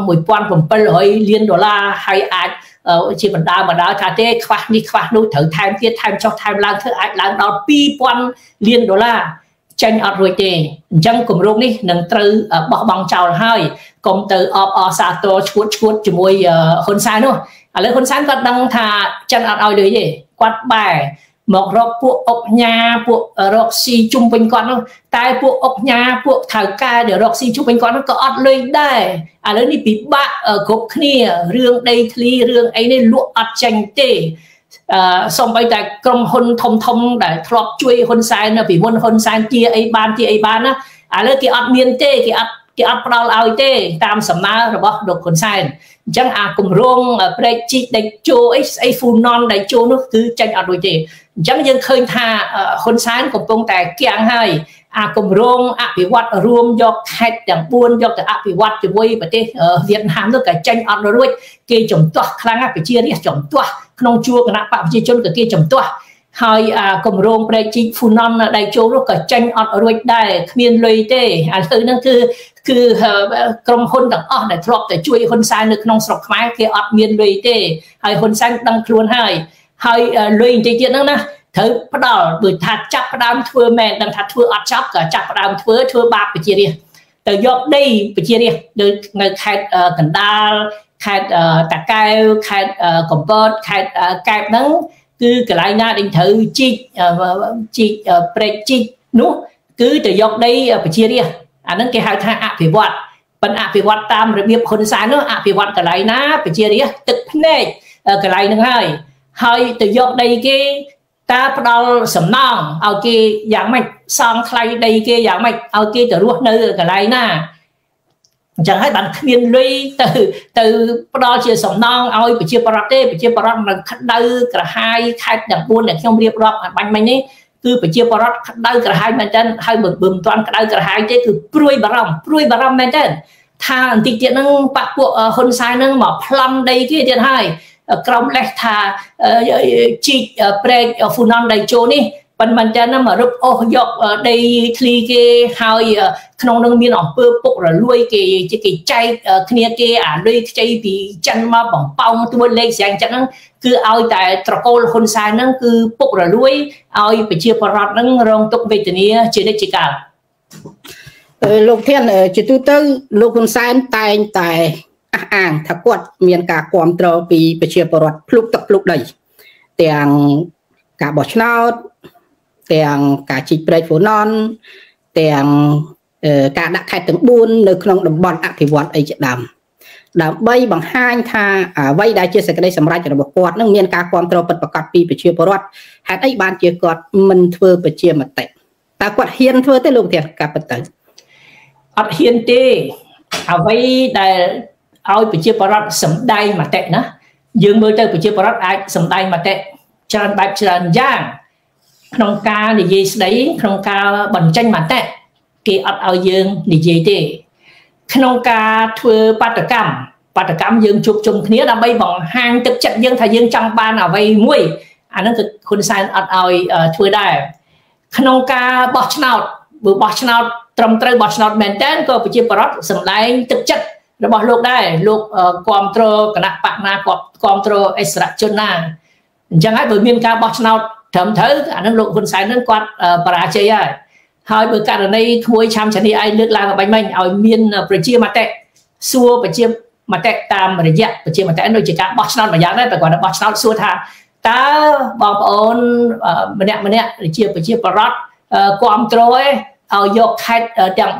Speaker 1: $1700 លានហើយអាចជាបណ្ដាថាទេខ្វះនេះខ្វះនោះត្រូវថែមទៀតថែមចុះថែមឡើងធ្វើអាចឡើងដល់$2000 លានចាញ់អត់រួចទេអញ្ចឹងគម្រោងនេះនឹងត្រូវបោះបង់ចោលហើយកុំទៅអបអសាទរឈួតជាមួយហ៊ុនសែននោះឥឡូវហ៊ុនសែនគាត់ដឹងថាចិនអត់ឲ្យលុយទេគាត់បែរមករកពួកអុកញ៉ាពួករកស៊ីជុំវិញគាត់នោះតែពួកអុកញ៉ាពួកថៅកែដែលរកស៊ីជុំវិញគាត់នោះក៏អត់លុយដែរឥឡូវនេះពិបាកគ្រប់គ្នារឿងដីធ្លីរឿងអីនេះលក់អត់ចាញ់ទេសូម្បីតែក្រុមហ៊ុនធំដែលធ្លាប់ជួយហ៊ុនសែនពីមុនហ៊ុនសែនជាអីបានណាឥឡូវគេអត់មានទេគេអត់ផ្ដល់ឲ្យទេតាមសំណើរបស់លោកហ៊ុនសែនអញ្ចឹងគម្រោងព្រែកជីកដេកជោស្អីហ្វូណនដេកជោនោះគឺចាញ់អត់រួចទេអញ្ចឹងយើងឃើញថាហ៊ុនសែនកំពុងតែគាំងហើយគម្រោងអភិវឌ្ឍរួមយកខេត្តទាំង4យកទៅអភិវឌ្ឍជាមួយប្រទេសវៀតណាមនោះក៏ចាញ់អត់រួចគេចំទាស់ខ្លាំងប្រជារាស្ត្រចំទាស់ក្នុងជួរគណៈបកប្រជាជនក៏គេចំទាស់ហើយគម្រោងព្រែកជីកហ្វូណនដៃជោនោះក៏ចាញ់អត់រួចដែរគ្មានលុយទេឥឡូវហ្នឹងគឺក្រុមហ៊ុនទាំងអស់ដែលធ្លាប់តែជួយហ៊ុនសែននៅក្នុងស្រុកខ្មែរគេអត់មានលុយទេហើយហ៊ុនសែនដឹងខ្លួនហើយលុយបន្តិចទៀតហ្នឹងណាត្រូវផ្ដល់បើថាចាប់ផ្ដើមធ្វើមែនដឹងថាធ្វើអត់ចាប់ក៏ចាប់ផ្ដើមធ្វើបាបប្រជារាស្ត្រទៅយកដីប្រជារាស្ត្រនៅខេត្តកណ្ដាលខេត្តតាកែវខេត្តកំពតខេត្តកែបហ្នឹងគឺកន្លែងណាដែលត្រូវជីកព្រែកជីកនោះគឺទៅយកដីប្រជារាស្ត្រអាហ្នឹងគេហៅថាអភិវឌ្ឍប៉ុន្តែអភិវឌ្ឍតាមរបៀបហ៊ុនសែននោះអភិវឌ្ឍកន្លែងណាប្រជារាស្ត្រទឹកភ្នែកកន្លែងហ្នឹងហើយទៅយកដីគេតើផ្ដល់សំណងឲ្យគេយ៉ាងម៉េចសងថ្លៃដីគេយ៉ាងម៉េចឲ្យគេទៅរស់នៅកន្លែងណាអញ្ចឹងហើយបានគ្មានលុយទៅផ្ដល់ជាសំណងឲ្យប្រជាពលរដ្ឋទេប្រជាពលរដ្ឋនឹងក្តៅក្រហាយខេត្តទាំង4ដែលខ្ញុំរៀបរាប់បាញ់មិញនេះគឺប្រជាពលរដ្ឋក្តៅក្រហាយមែនទែនហើយបើមិនទាន់ក្តៅក្រហាយទេគឺព្រួយបារម្ភមែនទែនថាបន្តិចទៀតហ្នឹងបាក់ពួកហ៊ុនសែនហ្នឹងមកប្លន់ដីគេទៀតហើយក្រុមលេសថាជីកព្រែកហ្វូណនដៃជោនេះប៉ុន្តែមែនតើមករឹបអូសយកដីធ្លីគេហើយក្នុងនឹងមានអំពើពុករលួយគេចែកគ្នាគេអាលុយខ្ចីពីចិនមកបំប៉ោងទួលេខស្រាំងចឹងហ្នឹងគឺឲ្យតែត្រកូលហ៊ុនសែនហ្នឹងគឺពុករលួយឲ្យប្រជាពលរដ្ឋហ្នឹងរងទុក្ខវេទនាជានិច្ចជាកាល
Speaker 3: លោកធានជាទូទៅលោកហ៊ុនសែនតែងតែអះអាងថាគាត់មានការគ្រប់គ្រងពីប្រជាពលរដ្ឋភ្លុកទឹកភ្លុកដីទាំងការបោះឆ្នោតទាំងការជីកព្រែកហ្វូណនទាំងការដាក់ខេត្តទាំង4នៅក្នុងតំបន់អភិវឌ្ឍអីជាដើមដើម្បីបង្ហាញថាអ្វីដែលជាសេចក្តីសម្រេចរបស់គាត់នឹងមានការគ្រប់គ្រងពិតប្រាកដពីប្រជាពលរដ្ឋហេតុអីបានជាគាត់មិនធ្វើប្រជាមតិតើគាត់ហ៊ានធ្វើទេលោកធានការពិតទៅ
Speaker 1: អត់ហ៊ានទេអ្វីដែលឲ្យប្រជាពលរដ្ឋសម្ដែងមតិណាយើងមើលទៅប្រជាពលរដ្ឋអាចសម្ដែងមតិច្រើនបែបច្រើនយ៉ាងក្នុងការនិយាយស្ដីក្នុងការបញ្ចេញមតិគេអត់ឲ្យយើងនិយាយទេក្នុងការធ្វើបាតកម្មយើងជួបជុំគ្នាដើម្បីបង្ហាញទឹកចិត្តយើងថាយើងចង់បានអ្វីមួយអាហ្នឹងគឺហ៊ុនសែនអត់ឲ្យធ្វើដែរក្នុងការបោះឆ្នោតបើបោះឆ្នោតត្រឹមត្រូវបោះឆ្នោតមែនតើក៏ប្រជាពលរដ្ឋសម្ដែងទឹកចិត្តរបស់លោកដែរលោកគ្រប់គ្រងគណៈបកណាគ្រប់គ្រងអិសរាជជនណាអញ្ចឹងហើយបើមានការបោះឆ្នោតត្រឹមត្រូវអានឹងលោកហ៊ុនសែននឹងគាត់បរាជ័យហើយបើករណីក្មួយឆាំឆានីឯងលើកឡើងបាញ់មិញឲ្យមានប្រជាមតិសួរប្រជាមតិតាមរយៈប្រជាមតិដូចជាការបោះឆ្នោតម្យ៉ាងដែរតែគាត់បោះឆ្នោតសួរថាតើបងប្អូនម្នាក់ជាប្រជាពលរដ្ឋគ្រប់គ្រងឲ្យយកខេត្តទាំង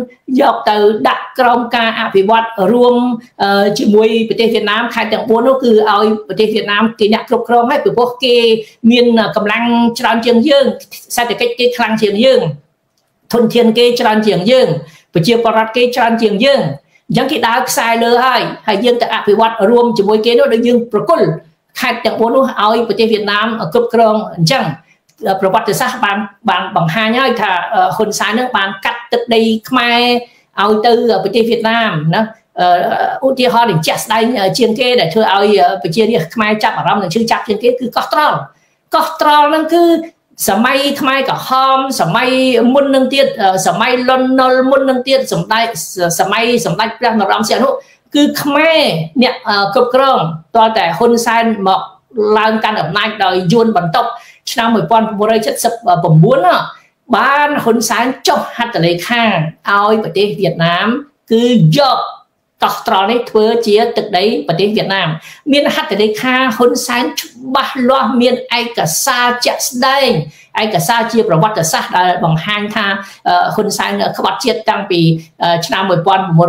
Speaker 1: 4យកទៅដាក់ក្រោមការអភិវឌ្ឍរួមជាមួយប្រទេសវៀតណាមខេត្តទាំង4នោះគឺឲ្យប្រទេសវៀតណាមគេអ្នកគ្រប់គ្រងហើយពីព្រោះគេមានកម្លាំងច្រើនជាងយើងសេដ្ឋកិច្ចគេខ្លាំងជាងយើងធនធានគេច្រើនជាងយើងប្រជាពលរដ្ឋគេច្រើនជាងយើងអញ្ចឹងគេដើរខ្សែលើហើយយើងទៅអភិវឌ្ឍរួមជាមួយគេនោះដូចយើងប្រគល់ខេត្តទាំង4នោះឲ្យប្រទេសវៀតណាមគ្រប់គ្រងអញ្ចឹងប្រវត្តិសាស្ត្របានបង្ហាញហើយថាហ៊ុនសែននឹងបានកាត់ទឹកដីខ្មែរឲ្យទៅប្រទេសវៀតណាមណាឧទាហរណ៍ដែលជាក់ស្ដែងជាងគេដែលធ្វើឲ្យប្រជារាស្ត្រខ្មែរចាប់អារម្មណ៍និងឈឺចាប់ជាងគេគឺកោះត្រល់ហ្នឹងគឺសម័យខ្មែរក្រហមសម័យមុននឹងទៀតសម័យលន់នល់មុននឹងទៀតសម័យសម្ដេចព្រះនរោត្តមសីហនុគឺខ្មែរអ្នកគ្រប់គ្រងតើតែហ៊ុនសែនមកឡើងកាន់អំណាចដោយយួនបន្ទប់ឆ្នាំ1979បានហ៊ុនសែនចុះហត្ថលេខាឲ្យប្រទេសវៀតណាមគឺយកកោះត្រល់នេះធ្វើជាទឹកដីប្រទេសវៀតណាមមានហត្ថលេខាហ៊ុនសែនច្បាស់លាស់មានឯកសារជាក់ស្ដែងឯកសារជាប្រវត្តិសាស្ត្រដែលបង្ហាញថាហ៊ុនសែនក្បត់ជាតិតាំងពីឆ្នាំ1982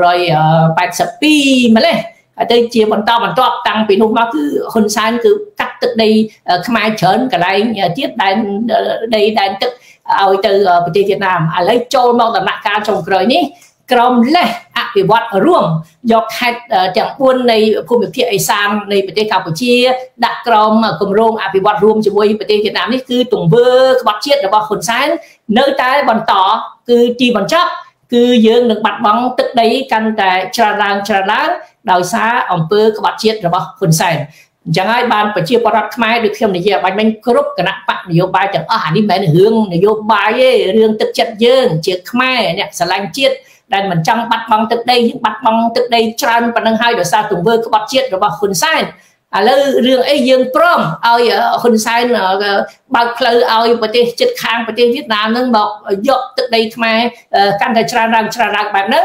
Speaker 1: ម្លេះទៅជាបន្តបន្ទាប់តាំងពីនោះមកគឺហ៊ុនសែនគឺកាត់ទឹកដីខ្មែរច្រើនកន្លែងទៀតដែនទឹកឲ្យទៅប្រទេសវៀតណាមឥឡូវចូលមកដំណាក់កាលចុងក្រោយនេះក្រមលេះអភិវឌ្ឍរួមយកខេត្តទាំង4នៃភូមិភាគឦសាននៃប្រទេសកម្ពុជាដាក់ក្រមគម្រោងអភិវឌ្ឍរួមជាមួយប្រទេសវៀតណាមនេះគឺទង្វើក្បត់ជាតិរបស់ហ៊ុនសែននៅតែបន្តគឺទីបញ្ចប់គឺយើងនឹងបាត់បង់ទឹកដីកាន់តែច្រើនឡើងដោយសារអំពើក្បត់ជាតិរបស់ហ៊ុនសែនអញ្ចឹងហើយបានប្រជាពលរដ្ឋខ្មែរដូចខ្ញុំនិយាយបាញ់មិញគ្រប់គណៈបកនយោបាយទាំងអស់អានេះមិនមែនរឿងនយោបាយទេរឿងទឹកចិត្តយើងជាខ្មែរអ្នកស្រឡាញ់ជាតិដែលមិនចង់បាត់បង់ទឹកដីយើងបាត់បង់ទឹកដីច្រើនប៉ុណ្ណឹងហើយដោយសារទង្វើក្បត់ជាតិរបស់ហ៊ុនសែនឥឡូវរឿងអីយើងព្រមឲ្យហ៊ុនសែនបើកផ្លូវឲ្យប្រទេសជិតខាងប្រទេសវៀតណាមនឹងមកយកទឹកដីខ្មែរកាន់តែច្រើនឡើងបែបហ្នឹង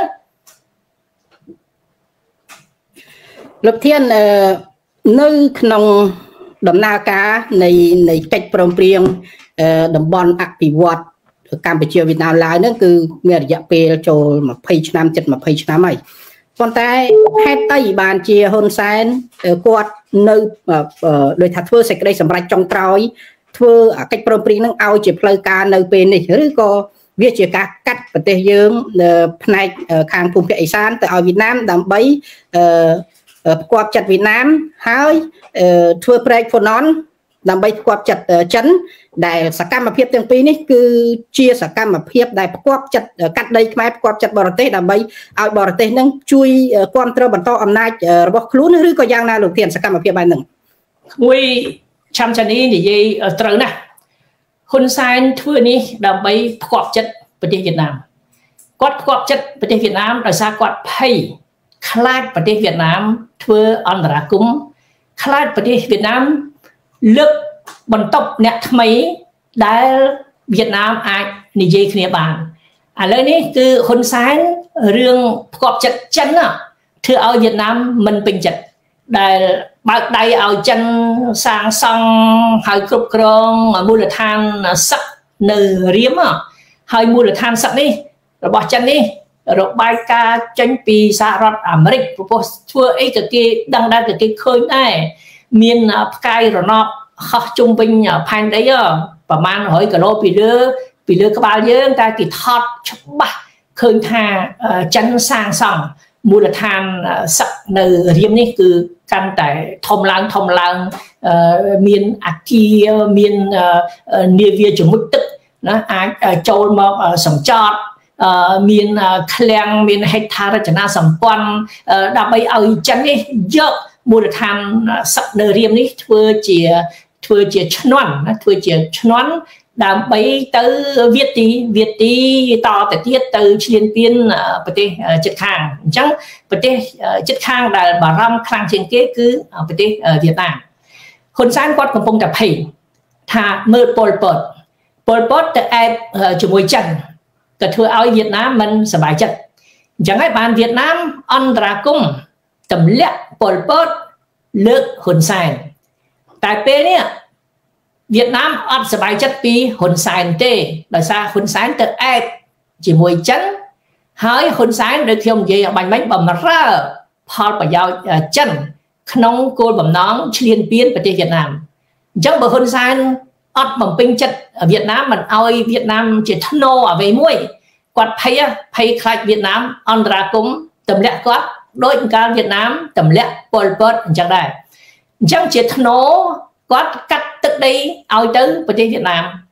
Speaker 3: លោកធាននៅក្នុងដំណើរការនៃកិច្ចព្រមព្រៀងតំបន់អភិវឌ្ឍកម្ពុជាវៀតណាមឡើយហ្នឹងគឺមានរយៈពេលចូល20ឆ្នាំជិត20ឆ្នាំហើយប៉ុន្តែហេតុអីបានជាហ៊ុនសែនគាត់នៅដោយថាធ្វើសេចក្តីសម្រេចចុងក្រោយធ្វើកិច្ចព្រមព្រៀងហ្នឹងឲ្យជាផ្លូវការនៅពេលនេះឬក៏វាជាការកាត់ប្រទេសយើងផ្នែកខាងភូមិភាគឦសានទៅឲ្យវៀតណាមដើម្បីផ្គាប់ចិត្តវៀតណាមហើយធ្វើប្រេកហ្វូណនដើម្បីផ្គាប់ចិត្តចិនដែលសកម្មភាពទាំងពីរនេះគឺជាសកម្មភាពដែលផ្គាប់ចិត្តកាត់ដីខ្មែរផ្គាប់ចិត្តបរទេសដើម្បីឲ្យបរទេសនឹងជួយគ្រប់គ្រងបន្តអំណាចរបស់ខ្លួនឬក៏យ៉ាងណាលោកធានសកម្មភាពបែបហ្នឹង
Speaker 1: មួយឆាំចានីនិយាយត្រូវណាស់ហ៊ុនសែនធ្វើនេះដើម្បីផ្គាប់ចិត្តប្រទេសវៀតណាមគាត់ផ្គាប់ចិត្តប្រទេសវៀតណាមដោយសារគាត់ភ័យខ្លាចប្រទេសវៀតណាមធ្វើអន្តរាគមន៍ខ្លាចប្រទេសវៀតណាមលើកបន្ទប់អ្នកថ្មីដែលវៀតណាមអាចនិយាយគ្នាបានឥឡូវនេះគឺហ៊ុនសែនរឿងផ្គាប់ចិត្តចិនធ្វើឲ្យវៀតណាមមិនពេញចិត្តដែលបើកដៃឲ្យចិនសាងសង់ហើយគ្រប់គ្រងមូលដ្ឋានសឹកនៅរៀមហើយមូលដ្ឋានសឹកនេះរបស់ចិននេះរបាយការណ៍ចេញពីសហរដ្ឋអាមេរិកព្រោះធ្វើអីក៏គេដឹងដែរក៏គេឃើញដែរមានផ្កាយរណបខុសជុំវិញផែនដីប្រមាណ100គីឡូពីលើក្បាលយើងតែគេថតច្បាស់ឃើញថាចិនសាងសង់មូលដ្ឋានសឹកនៅរៀមនេះគឺកាន់តែធំឡើងមានអគារមាននាវាជំមុជទឹកណាអាចចូលមកសំចតមានឃ្លាំងមានហេដ្ឋារចនាសម្ព័ន្ធដើម្បីឲ្យចិននេះយកមូលដ្ឋានសឹកនៅរៀមនេះធ្វើជាឈ្នន់ណាធ្វើជាឈ្នន់ដើម្បីទៅវៀតទីតទៅទៀតទៅឈ្លានពានប្រទេសជិតខាងអញ្ចឹងប្រទេសជិតខាងដែលបារម្ភខ្លាំងជាងគេគឺប្រទេសវៀតណាមហ៊ុនសែនគាត់កំពុងតែភ័យថាមើលប៉ុលពតទៅអែបជាមួយចិនក៏ធ្វើឲ្យវៀតណាមមិនសប្បាយចិត្តអញ្ចឹងហើយបានវៀតណាមអន្តរាគមន៍ទម្លាក់ប៉ុលពតលើកហ៊ុនសែនតែពេលនេះវៀតណាមអត់សប្បាយចិត្តពីហ៊ុនសែនទេដោយសារហ៊ុនសែនទៅអែបជាមួយចិនហើយហ៊ុនសែនដូចខ្ញុំនិយាយបាញ់មិញបំរើផលប្រយោជន៍ចិនក្នុងគោលបំណងឈ្លានពានប្រទេសវៀតណាមអញ្ចឹងបើហ៊ុនសែនអត់បំពេញចិត្តវៀតណាមមិនឲ្យវៀតណាមជាធ្នូអ្វីមួយគាត់ភ័យខ្លាចវៀតណាមអន្តរាគមន៍ទម្លាក់គាត់ដោយកាលវៀតណាមទម្លាក់ប៉ុលពតអញ្ចឹងដែរអញ្ចឹងជាធ្នូគាត់កាត់ទឹកដីឲ្យទៅប្រទេសវៀតណាម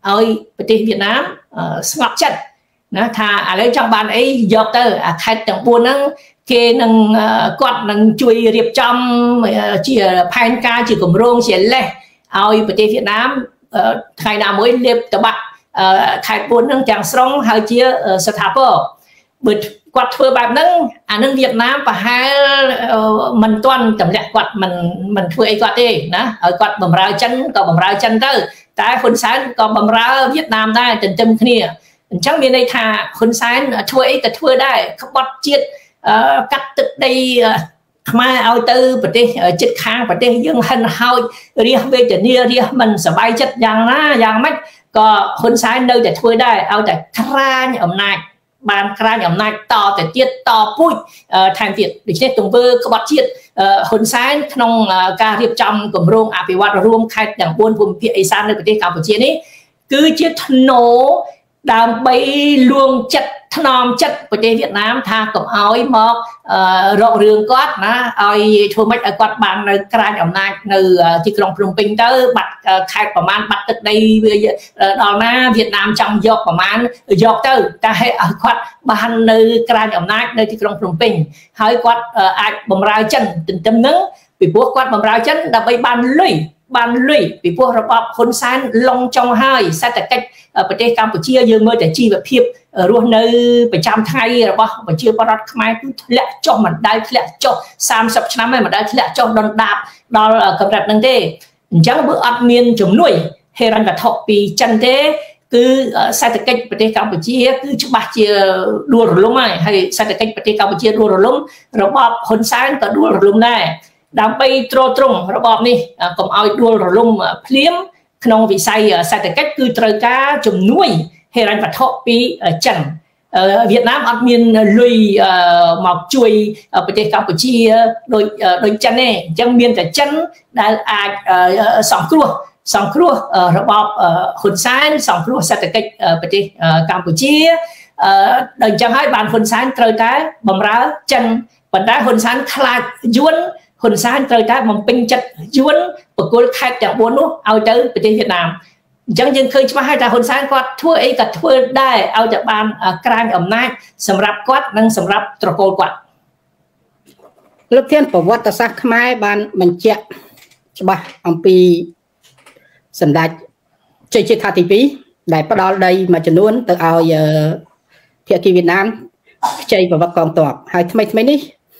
Speaker 1: ឲ្យប្រទេសវៀតណាមស្ងប់ចិត្តណាថាឥឡូវចង់បានអីយកទៅអាខេត្តទាំង4ហ្នឹងគេនឹងគាត់នឹងជួយរៀបចំជាផែនការជាគម្រោងជាលេសឲ្យប្រទេសវៀតណាមថ្ងៃណាមួយលាបតបាក់ខេត្ត4ហ្នឹងទាំងស្រុងហើយជាស្ថាពរបើគាត់ធ្វើបែបហ្នឹងអានឹងវៀតណាមប្រហែលមិនទាន់ទម្លាក់គាត់មិនធ្វើអីគាត់ទេណាឲ្យគាត់បំរើចិនក៏បំរើចិនទៅតែហ៊ុនសែនក៏បំរើវៀតណាមដែរទន្ទឹមគ្នាអញ្ចឹងមានន័យថាហ៊ុនសែនធ្វើអីក៏ធ្វើដែរក្បត់ជាតិកាត់ទឹកដីខ្មែរឲ្យទៅប្រទេសជិតខាងប្រទេសយើងហិនហោចរះវេទនារះមិនសบายចិត្តយ៉ាងណាយ៉ាងម៉េចក៏ហ៊ុនសែននៅតែធ្វើដែរឲ្យតែក្រាញអំណាចបានក្រាញអំណាចតទៅទៀតតពូជថែមទៀតដូច្នេះទង្វើក្បត់ជាតិហ៊ុនសែនក្នុងការរៀបចំគម្រោងអភិវឌ្ឍរួមខេត្តទាំង4ភូមិភាគឦសាននៅប្រទេសកម្ពុជានេះគឺជាធ្នូដើម្បីលួងចិត្តថ្នមចិត្តប្រទេសវៀតណាមថាកុំឲ្យមករករឿងគាត់ណាឲ្យធ្វើម៉េចឲ្យគាត់បាននៅក្រាញអំណាចនៅទីក្រុងភ្នំពេញទៅបាត់ខេត្តប្រមាណបាត់ទឹកដីដល់ណាវៀតណាមចង់យកប្រមាណយកទៅតែឲ្យគាត់បាននៅក្រាញអំណាចនៅទីក្រុងភ្នំពេញហើយគាត់អាចបំរើចិនទន្ទឹមនឹងពីព្រោះគាត់បំរើចិនដើម្បីបានលុយពីព្រោះរបបហ៊ុនសែនឡុងចុងហើយសេដ្ឋកិច្ចប្រទេសកម្ពុជាយើងមើលតែជីវភាពរស់នៅប្រចាំថ្ងៃរបស់ប្រជាពលរដ្ឋខ្មែរគឺធ្លាក់ចុះមិនដែលធ្លាក់ចុះ30ឆ្នាំហើយមិនដែលធ្លាក់ចុះដុនដាបដល់កម្រិតហ្នឹងទេអញ្ចឹងបើអត់មានជំនួយហិរញ្ញវត្ថុពីចិនទេគឺសេដ្ឋកិច្ចប្រទេសកម្ពុជាគឺច្បាស់ជាដួលរលំហើយសេដ្ឋកិច្ចប្រទេសកម្ពុជាដួលរលំរបបហ៊ុនសែនក៏ដួលរលំដែរដើម្បីទ្រទ្រង់របបនេះកុំឲ្យដួលរលំភ្លាមក្នុងវិស័យសេដ្ឋកិច្ចគឺត្រូវការជំនួយហិរញ្ញវត្ថុពីចិនវៀតណាមអត់មានលុយមកជួយប្រទេសកម្ពុជាដូចចិនទេអញ្ចឹងមានតែចិនដែលអាចសង្គ្រោះរបបហ៊ុនសែនសង្គ្រោះសេដ្ឋកិច្ចប្រទេសកម្ពុជាដល់អញ្ចឹងហើយបានហ៊ុនសែនត្រូវតែបំរើចិនប៉ុន្តែហ៊ុនសែនខ្លាចយួនហ៊ុនសែនត្រូវតែបំពេញចិត្តយួនបកគលខេត្តទាំង4នោះឲ្យទៅប្រទេសវៀតណាមអញ្ចឹងយើងឃើញច្បាស់ហើយថាហ៊ុនសែនគាត់ធ្វើអីក៏ធ្វើដែរឲ្យតែបានក្រាញអំណាចសម្រាប់គាត់និងសម្រាប់ត្រកូលគាត់
Speaker 3: លោកធានប្រវត្តិសាស្ត្រខ្មែរបានបញ្ជាក់ច្បាស់អំពីសម្ដេចជ័យជេដ្ឋាទី2ដែលផ្ដាល់ដីមួយចំនួនទៅឲ្យភាគីវៀតណាមខ្ចីប្រវត្តិកងទ័ពហើយថ្មីនេះ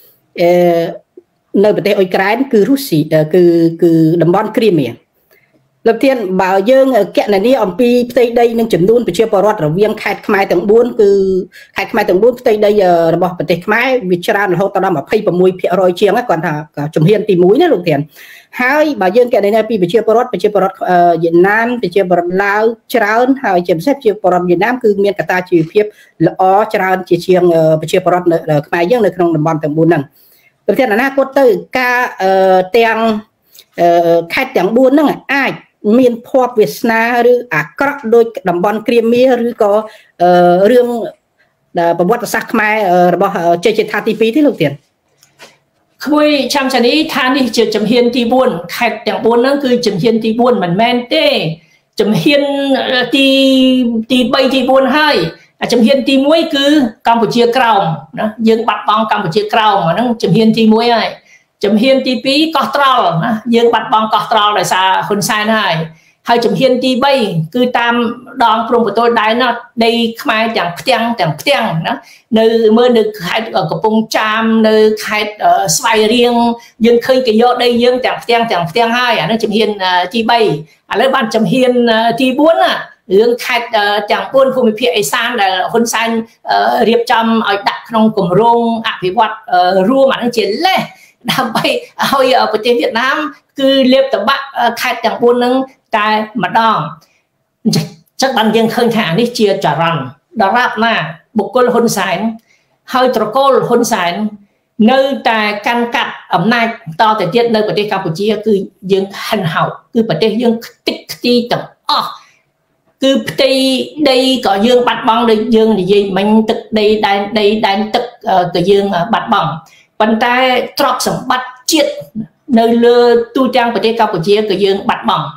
Speaker 3: នៅប្រទេសអ៊ុយក្រែនគឺរុស្ស៊ីគឺតំបន់គ្រីមៀលោកធានបើយើងកណនីអំពីផ្ទៃដីនិងចំនួនប្រជាពលរដ្ឋរវាងខេត្តខ្មែរទាំង4គឺខេត្តខ្មែរទាំង4ផ្ទៃដីរបស់ប្រទេសខ្មែរវាច្រើនរហូតដល់ 26% ជាងគាត់ថាជំហានទី1ណាលោកធានហើយបើយើងកណនីពីប្រជាពលរដ្ឋវៀតណាមប្រជាពលរដ្ឋឡាវច្រើនហើយជាពិសេសប្រជាពលរដ្ឋវៀតណាមគឺមានកត្តាជីវភាពល្អច្រើនជាជាងប្រជាពលរដ្ឋខ្មែរយើងនៅក្នុងតំបន់ទាំង4ហ្នឹងប្រធានអនាគតទៅការទាំងខេត្តទាំង4ហ្នឹងអាចមានភ័ព្វវាសនាឬអាក្រក់ដោយតំបន់គ្រីមៀឬក៏រឿងប្រវត្តិសាស្ត្រខ្មែររបស់ជ័យជេដ្ឋាទី2ទេលោកធាន
Speaker 1: ក្មួយចាំចានេះថានេះជាជំហានទី4ខេត្តទាំង4ហ្នឹងគឺជំហានទី4មិនមែនទេជំហានទី3ទី4ហើយជំហានទី1គឺកម្ពុជាក្រោមណាយើងបាត់បង់កម្ពុជាក្រោមអាហ្នឹងជំហានទី1ហើយជំហានទី2កោះត្រល់ណាយើងបាត់បង់កោះត្រល់ដោយសារហ៊ុនសែនហើយជំហានទី3គឺតាមដងព្រំប្រទល់ដែនដីខ្មែរទាំងផ្ទាំងណានៅមើលនៅខេត្តកំពង់ចាមនៅខេត្តស្វាយរៀងយើងឃើញគេយកដីយើងទាំងផ្ទាំងហើយអានោះជំហានទី3ឥឡូវបានជំហានទី4ណារឿងខេត្តទាំង4ភូមិភាគឦសានដែលហ៊ុនសែនរៀបចំឲ្យដាក់ក្នុងគម្រោងអភិវឌ្ឍរួមអានោះជាលេសដើម្បីឲ្យប្រទេសវៀតណាមគឺលាបតបាក់ខេត្តទាំង4ហ្នឹងតែម្ដងចឹងបានយើងឃើញថានេះជាចរន្តដរាបណាបុគ្គលហ៊ុនសែនហើយត្រកូលហ៊ុនសែននៅតែកាន់កាប់អំណាចតទៅទៀតនៅប្រទេសកម្ពុជាគឺយើងហិនហោចគឺប្រទេសយើងខ្ទេចខ្ទីទាំងអស់គឺផ្ទៃដីក៏យើងបាត់បង់ដូចយើងនិយាយមិញទឹកដីដែនទឹកក៏យើងបាត់បង់ប៉ុន្តែទ្រព្យសម្បត្តិជាតិនៅលើទូទាំងប្រទេសកម្ពុជាក៏យើងបាត់បង់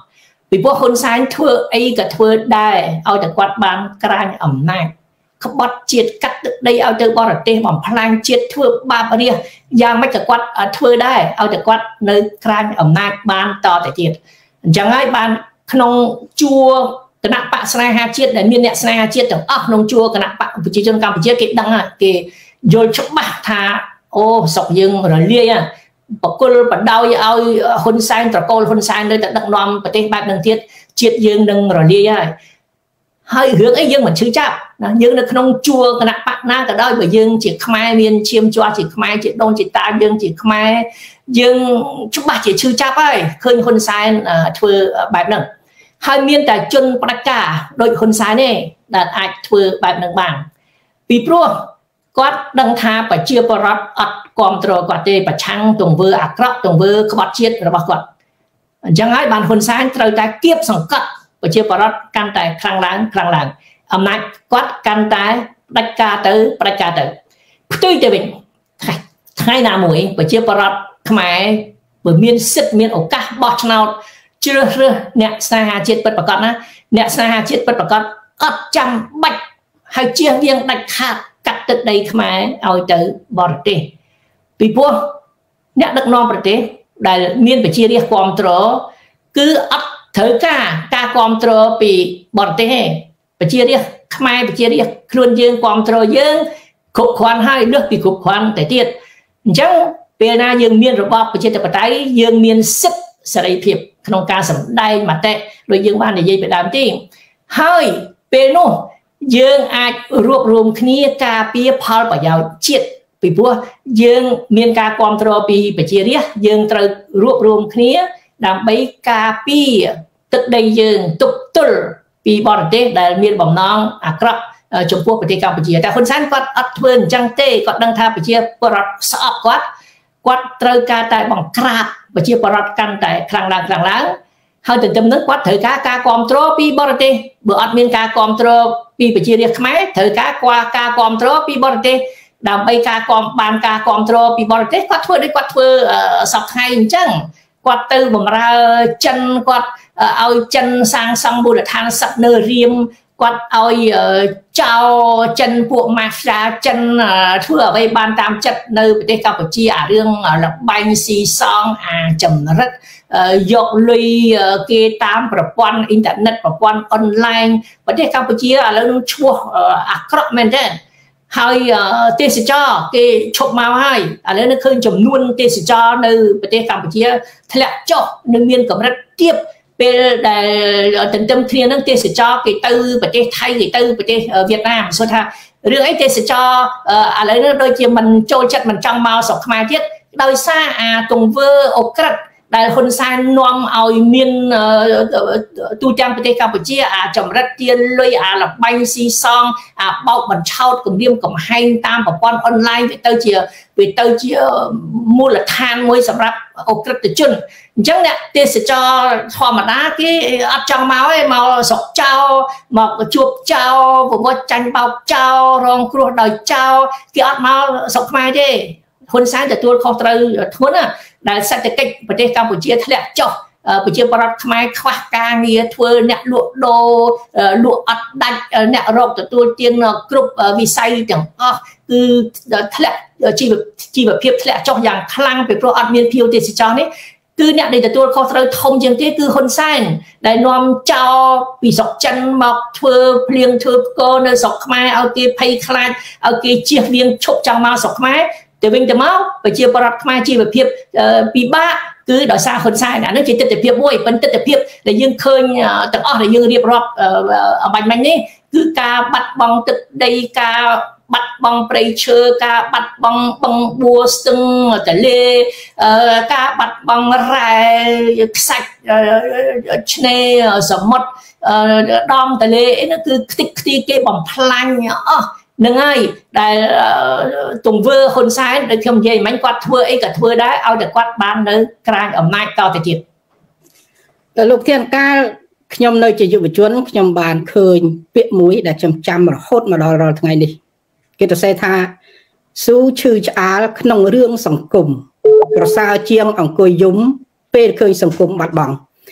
Speaker 1: ពីព្រោះហ៊ុនសែនធ្វើអីក៏ធ្វើដែរឲ្យតែគាត់បានក្រាញអំណាចក្បត់ជាតិកាត់ទឹកដីឲ្យទៅបរទេសបំផ្លាញជាតិធ្វើបាបរាជយ៉ាងម៉េចក៏គាត់ធ្វើដែរឲ្យតែគាត់នៅក្រាញអំណាចបានតទៅទៀតអញ្ចឹងហើយបានក្នុងជួរគណៈបកស្នេហាជាតិដែលមានអ្នកស្នេហាជាតិទាំងអស់ក្នុងជួរគណៈបកប្រជាជនកម្ពុជាគេដឹងគេយល់ច្បាស់ថាអូស្រុកយើងរលាយបកគលបដោយឲ្យហ៊ុនសែនត្រកូលហ៊ុនសែននៅតែដឹកនាំប្រទេសបែបនឹងទៀតជាតិយើងនឹងរលាយហើយរឿងអីយើងមិនឈឺចាប់ណាយើងនៅក្នុងជួរគណៈបកណាក៏ដោយបើយើងជាខ្មែរមានឈាមជ័រជាខ្មែរជាដូនជាតាយើងជាខ្មែរយើងច្បាស់ជាឈឺចាប់ហើយឃើញហ៊ុនសែនធ្វើបែបហ្នឹងហើយមានតែជនផ្ដាច់ការដូចហ៊ុនសែនទេដែលអាចធ្វើបែបហ្នឹងបានពីព្រោះគាត់ដឹងថាប្រជាពលរដ្ឋអត់គ្រប់គ្រងគាត់ទេប្រឆាំងទង្វើអាក្រក់ទង្វើក្បត់ជាតិរបស់គាត់អញ្ចឹងហើយបានហ៊ុនសែនត្រូវតែគៀបសង្កត់ប្រជាពលរដ្ឋកាន់តែខ្លាំងឡើងអំណាចគាត់កាន់តែផ្ដាច់ការទៅផ្ទុយទៅវិញថ្ងៃណាមួយប្រជាពលរដ្ឋខ្មែរបើមានសិទ្ធិមានឱកាសបោះឆ្នោតជ្រើសរើសអ្នកស្នេហាជាតិពិតប្រាកដណាអ្នកស្នេហាជាតិពិតប្រាកដអត់ចាំបាច់ហើយជៀសវាងដាច់ខាតកាត់ទឹកដីខ្មែរឲ្យទៅបរទេសពីព្រោះអ្នកដឹកនាំប្រទេសដែលមានប្រជារាស្ត្រគ្រប់គ្រងគឺអត់ត្រូវការគ្រប់គ្រងពីបរទេសទេប្រជារាស្ត្រខ្មែរប្រជារាស្ត្រខ្លួនយើងគ្រប់គ្រងយើងគ្រប់គ្រាន់ហើយលើសពីគ្រប់គ្រាន់តែទៀតអញ្ចឹងពេលណាយើងមានរបបប្រជាធិបតេយ្យយើងមានសិទ្ធិសេរីភាពក្នុងការសម្ដែងមតិដោយយើងបាននិយាយពីដើមទីហើយពេលនោះយើងអាចរួបរวมគ្នាការពារផលប្រយោជន៍ជាតិពីព្រោះយើងមានការគ្រប់គ្រងពីប្រជារាស្ត្រយើងត្រូវរួបរวมគ្នាដើម្បីការពារទឹកដីយើងទប់ទល់ពីបរទេសដែលមានបំណងអាក្រក់ចំពោះប្រទេសកម្ពុជាតែហ៊ុនសែនគាត់អត់ធ្វើអញ្ចឹងទេគាត់ដឹងថាប្រជាពលរដ្ឋស្អប់គាត់ត្រូវការតែបង្ក្រាបប្រជាពលរដ្ឋកាន់តែខ្លាំងឡើងហើយទន្ទឹមនឹងគាត់ត្រូវការការគ្រប់គ្រងពីបរទេសបើអត់មានការគ្រប់គ្រងពីប្រជារាស្ត្រខ្មែរត្រូវការការគ្រប់គ្រងពីបរទេសដើម្បីការបានការគ្រប់គ្រងពីបរទេសគាត់ធ្វើដូចគាត់ធ្វើសប្តាហ៍ថ្ងៃអញ្ចឹងគាត់ទៅបម្រើចិនគាត់ឲ្យចិនសាងសង់មូលដ្ឋានសឹកនៅរៀមគាត់ឲ្យចៅចិនពួកម៉ាហ្វៀចិនធ្វើអ្វីបានតាមចិត្តនៅប្រទេសកម្ពុជាអារឿងលបែងស៊ីសងចម្រិតយកលុយគេតាមប្រព័ន្ធអ៊ីនធឺណិតប្រព័ន្ធអនឡាញប្រទេសកម្ពុជាឥឡូវនឹងឈ្មោះអាក្រក់មែនទេហើយទេសចរគេឈប់មកហើយឥឡូវនេះឃើញចំនួនទេសចរនៅប្រទេសកម្ពុជាធ្លាក់ចុះនឹងមានកម្រិតទាបពេលដែលទន្ទឹមគ្នានឹងទេសចរគេទៅប្រទេសថៃគេទៅប្រទេសវៀតណាមសូថារឿងអីទេសចរឥឡូវនេះដូចជាមិនចូលចិត្តមិនចង់មកស្រុកខ្មែរទៀតដោយសារទង្វើអូក្រិតដែលហ៊ុនសែននាំឲ្យមានទូទាំងប្រទេសកម្ពុជាចម្រិតទានលុយលបែងស៊ីសងបោកបញ្ឆោតគម្រាមកំហែងតាមប្រព័ន្ធអនឡាញវាទៅជាមូលដ្ឋានមួយសម្រាប់អូក្រិតជនអញ្ចឹងអ្នកទេសចរធម្មតាគេអត់ចង់មកទេមកស្រុកចៅមកជួបចៅប្រវត្តិចាញ់បោកចៅរងគ្រោះដោយចៅគេអត់មកស្រុកខ្មែរទេហ៊ុនសែនទទួលខុសត្រូវធ្ងន់ណាដែលសេដ្ឋកិច្ចប្រទេសកម្ពុជាធ្លាក់ចុះប្រជាពលរដ្ឋខ្មែរខ្វះការងារធ្វើអ្នកលក់ដូរលក់អត់ដាច់អ្នករកទទួលទានគ្រប់វិស័យទាំងអស់គឺធ្លាក់ជីវភាពធ្លាក់ចុះយ៉ាងខ្លាំងពីព្រោះអត់មានភ្ញៀវទេសចរនេះគឺអ្នកដែលទទួលខុសត្រូវធំជាងគេគឺហ៊ុនសែនដែលនាំចោលពីស្រុកចិនមកធ្វើភ្លៀងធ្វើផ្គរនៅស្រុកខ្មែរឲ្យគេភ័យខ្លាចឲ្យគេជៀសវាងឈប់ចង់មកស្រុកខ្មែរទៅវិញទៅមកប្រជាពលរដ្ឋខ្មែរជីវភាពពិបាកគឺដោយសារហ៊ុនសែនអានេះជាទស្សនវិជ្ជាមួយប៉ុន្តែទស្សនវិជ្ជាដែលយើងឃើញទាំងអស់ដែលយើងរៀបរាប់អំបញ្ញមិញនេះគឺការបាត់បង់ទឹកដីការបាត់បង់ព្រៃឈើការបាត់បង់បឹងបួស្ទឹងទន្លេការបាត់បង់រ៉ែខ្សាច់ឆ្នេរសមុទ្រដងទន្លេនេះគឺខ្ទេចខ្ទីគេបំផ្លាញអស់នឹងហើយដែលទង្វើហ៊ុនសែនដូចខ្ញុំនិយាយមិញគាត់ធ្វើអីក៏ធ្វើដែរឲ្យតែគាត់បាននៅក្រាញអំណាចតទៅទៀតលោកធានកាលខ្ញុំនៅជាយុវជនខ្ញុំបានឃើញពាក្យមួយដែលខ្ញុំចាំរហូតមកដល់រាល់ថ្ងៃនេះគេទៅសេថាស៊ូឈឺឆ្អាលក្នុងរឿងសង្គមប្រសើរជាងអង្គុយយំពេលឃើញសង្គមបាត់បង់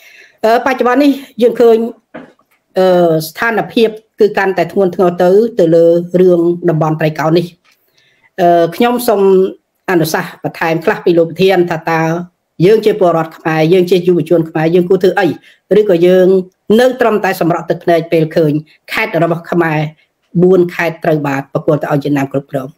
Speaker 3: បច្ចុប្បន្ននេះយើងឃើញស្ថានភាពគឺកាន់តែធ្ងន់ធ្ងរទៅលើរឿងតំបន់ត្រីកោណនេះខ្ញុំសូមអនុសាសន៍បន្ថែមខ្លះពីលោកប្រធានថាតើយើងជាពលរដ្ឋខ្មែរយើងជាយុវជនខ្មែរយើងគួរធ្វើអីឬក៏យើងនៅត្រឹមតែសម្រក់ទឹកភ្នែកពេលឃើញខេត្តរបស់ខ្មែរ4ខេត្តត្រូវបានប្រគល់ទៅឲ្យវៀតណាមគ្រប់គ្រង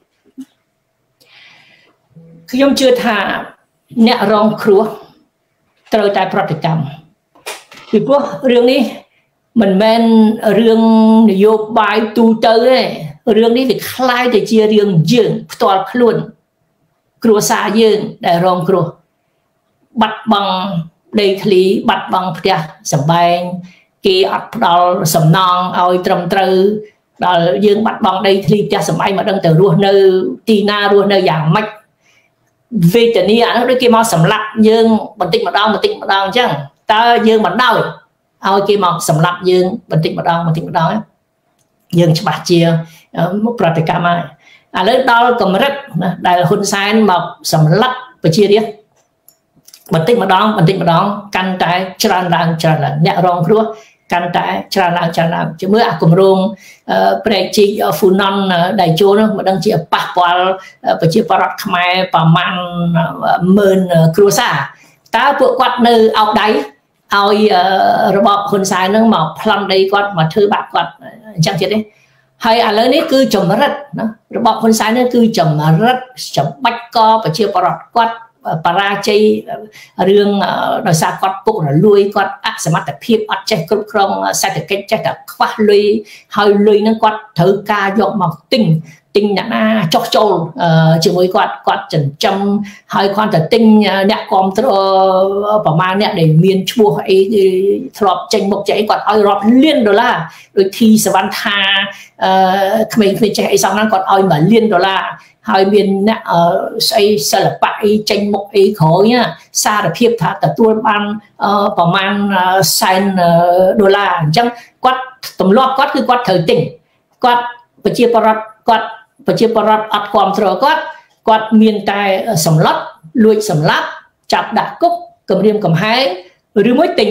Speaker 1: ខ្ញុំជឿថាអ្នករងគ្រោះត្រូវតែប្រតិកម្មពីព្រោះរឿងនេះមិនមែនរឿងនយោបាយទូទៅទេរឿងនេះវាคล้ายទៅជារឿងយើងផ្ទាល់ខ្លួនគ្រួសារយើងដែលរងគ្រោះបាត់បង់ដីធ្លីបាត់បង់ផ្ទះសម្បែងគេអត់ផ្ដល់សំណងឲ្យត្រឹមត្រូវដល់យើងបាត់បង់ដីធ្លីផ្ទះសម្បែងមកដឹងទៅរស់នៅទីណារស់នៅយ៉ាងម៉េចវេទនាអានោះដូចគេមកសម្លាប់យើងបន្តិចម្ដងអញ្ចឹងតើយើងមិនដោយឲ្យគេមកសម្លាប់យើងបន្តិចម្ដងយើងច្បាស់ជាប្រតិកម្មហើយឥឡូវដល់កម្រិតដែលហ៊ុនសែនមកសម្លាប់ប្រជារាស្ត្របន្តិចម្ដងកាន់តែច្រើនឡើងអ្នករងគ្រោះកាន់តែច្រើនឡើងជាមួយអាគម្រោងប្រែកជីកហ្វូណនដែលចូលនោះមិនដឹងជាប៉ះពាល់ប្រជាពលរដ្ឋខ្មែរប្រមាណ10000គ្រួសារតើពួកគាត់នៅអោបដៃឲ្យរបបហ៊ុនសែននឹងមកប្លន់ដីគាត់មកធ្វើបាបគាត់អញ្ចឹងទៀតទេហើយឥឡូវនេះគឺចម្រិតណារបបហ៊ុនសែននេះគឺចម្រិតច្បាច់កប្រជាពលរដ្ឋគាត់បរាជ័យរឿងដោយសារគាត់ពុករលួយគាត់អសមត្ថភាពអត់ចេះគ្រប់គ្រងសេដ្ឋកិច្ចចេះតែខ្វះលុយហើយលុយហ្នឹងគាត់ត្រូវការយកមកទិញអ្នកណាចុះចូលជាមួយគាត់ចិញ្ចឹមហើយគាត់ទៅទិញអ្នកគ្រប់គ្រងប្រមាណអ្នកដែលមានឈ្មោះអីធ្លាប់ចេញមុខចេះអីគាត់ឲ្យរាប់លានដុល្លារដូចធីសវណ្ណថាក្មេងៗចេះអីសោះហ្នឹងគាត់ឲ្យ1លានដុល្លារហើយមានអ្នកស្អីសិល្បៈអីចេញមុខអីក្រោយសារភាពថាទទួលបានប្រមាណ$100,000អញ្ចឹងគាត់ទម្លាប់គាត់គឺគាត់ត្រូវទិញគាត់ប្រជាពលរដ្ឋអត់គ្រប់គ្រងគាត់មានតែសម្លុតលួចសម្លាប់ចាប់ដាក់គុកគំរាមកំហែងឬមួយទិញ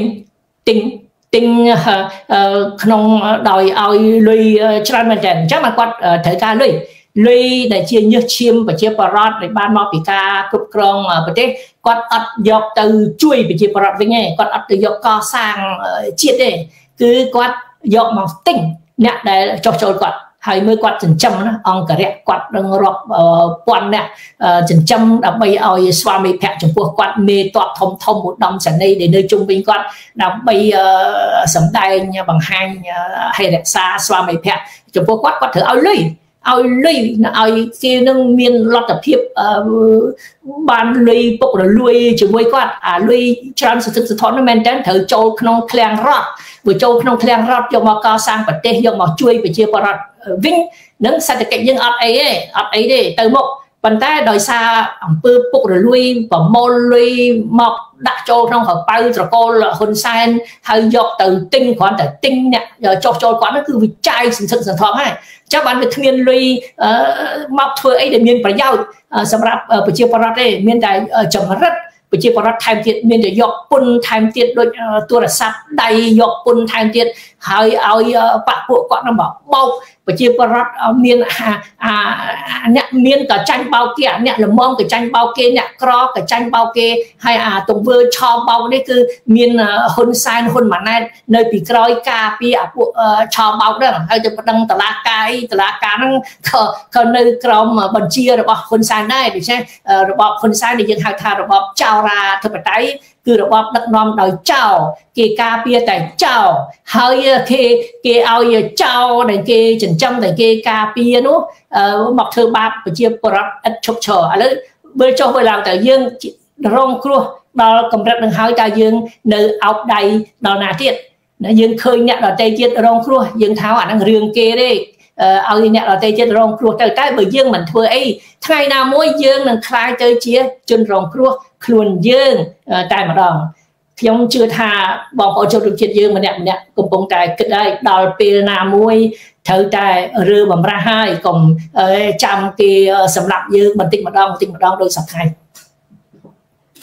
Speaker 1: ក្នុងដោយឲ្យលុយច្រើនមែនតើអញ្ចឹងគាត់ត្រូវការលុយដែលជាញើសឈាមប្រជាពលរដ្ឋដែលបានមកពីការគ្រប់គ្រងប្រទេសគាត់អត់យកទៅជួយប្រជាពលរដ្ឋវិញទេគាត់អត់ទៅយកកសាងជាតិទេគឺគាត់យកមកទិញអ្នកដែលចុះចូលគាត់ហើយមើលគាត់ចិញ្ចឹមណាអង្គរៈគាត់នឹងរាប់ពាន់អ្នកចិញ្ចឹមដើម្បីឲ្យស្វាមីភក្តិចំពោះគាត់មេតបធំឧត្តមសេនីយ៍ដែលនៅជុំវិញគាត់ដើម្បីសម្ដែងបង្ហាញឲ្យរក្សាស្វាមីភក្តិចំពោះគាត់ត្រូវឲ្យលុយឲ្យគេនឹងមានលទ្ធភាពបានលុយពុករលួយជាមួយគាត់អាលុយច្រើនសន្ធឹកសន្ធាប់ហ្នឹងមែនតើត្រូវចូលក្នុងឃ្លាំងរត់បើចូលក្នុងឃ្លាំងរត់យកមកកសាងប្រទេសយកមកជួយប្រជាពលរដ្ឋវិញនឹងសេដ្ឋកិច្ចយើងអត់អីទេទៅមុខប៉ុន្តែដោយសារអង្គើពុករលួយប្រមូលលុយមកដាក់ចូលក្នុងកប៉ៅត្រកូលហ៊ុនសែនហើយយកទៅទិញគ្រាន់តែទិញអ្នកចុះចូលគាត់នោះគឺវិចាយសន្ធឹកសន្ធាប់ហើយចាំបានវាគ្មានលុយមកធ្វើអីដែលមានប្រយោជន៍សម្រាប់ប្រជាពលរដ្ឋទេមានតែចម្រិតប្រជាពលរដ្ឋថែមទៀតមានតែយកពន្ធថែមទៀតដូចទូរស័ព្ទដៃយកពន្ធថែមទៀតហើយឲ្យបពពួកគាត់នឹងបោកប្រជាពលរដ្ឋមានអ្នកមានក៏ចាញ់បោកគេអ្នកល្មមក៏ចាញ់បោកគេអ្នកក្រក៏ចាញ់បោកគេហើយទង្វើឆោបោកនេះគឺមានហ៊ុនសែនហ៊ុនម៉ាណែតនៅពីក្រោយការពារពួកឆោបោកហ្នឹងហើយទៅប្តឹងតុលាការហ្នឹងក៏នៅក្រោមបញ្ជារបស់ហ៊ុនសែនដែរដូច្នេះរបបហ៊ុនសែនដែលយើងហៅថារបបចៅរាធិបតេយ្យគឺរបបដឹកនាំដោយចៅគេការពារតែចៅហើយគេឲ្យចៅដែលគេចិញ្ចឹមតែគេការពារនោះមកធ្វើបាបប្រជាពលរដ្ឋឥតឈប់ឈរឥឡូវបើចុះបើឡើងតើយើងរងគ្រោះដល់កម្រិតនឹងហើយតើយើងនៅអោបដៃដល់ណាទៀតយើងឃើញអ្នកដទៃទៀតរងគ្រោះយើងថាអាហ្នឹងរឿងគេទេឲ្យអ្នកដទៃទៀតរងគ្រោះទៅតែបើយើងមិនធ្វើអីថ្ងៃណាមួយយើងនឹងខ្លាយទៅជាជនរងគ្រោះខ្លួនយើងតែម្ដងខ្ញុំជឿថាបងប្អូនជនជាតិយើងម្នាក់កំពុងតែគិតហើយដល់ពេលណាមួយត្រូវតែរើបំរាស់ហើយកុំចាំគេសម្រាប់យើងបន្តិចម្ដងដោយសប្តាហ៍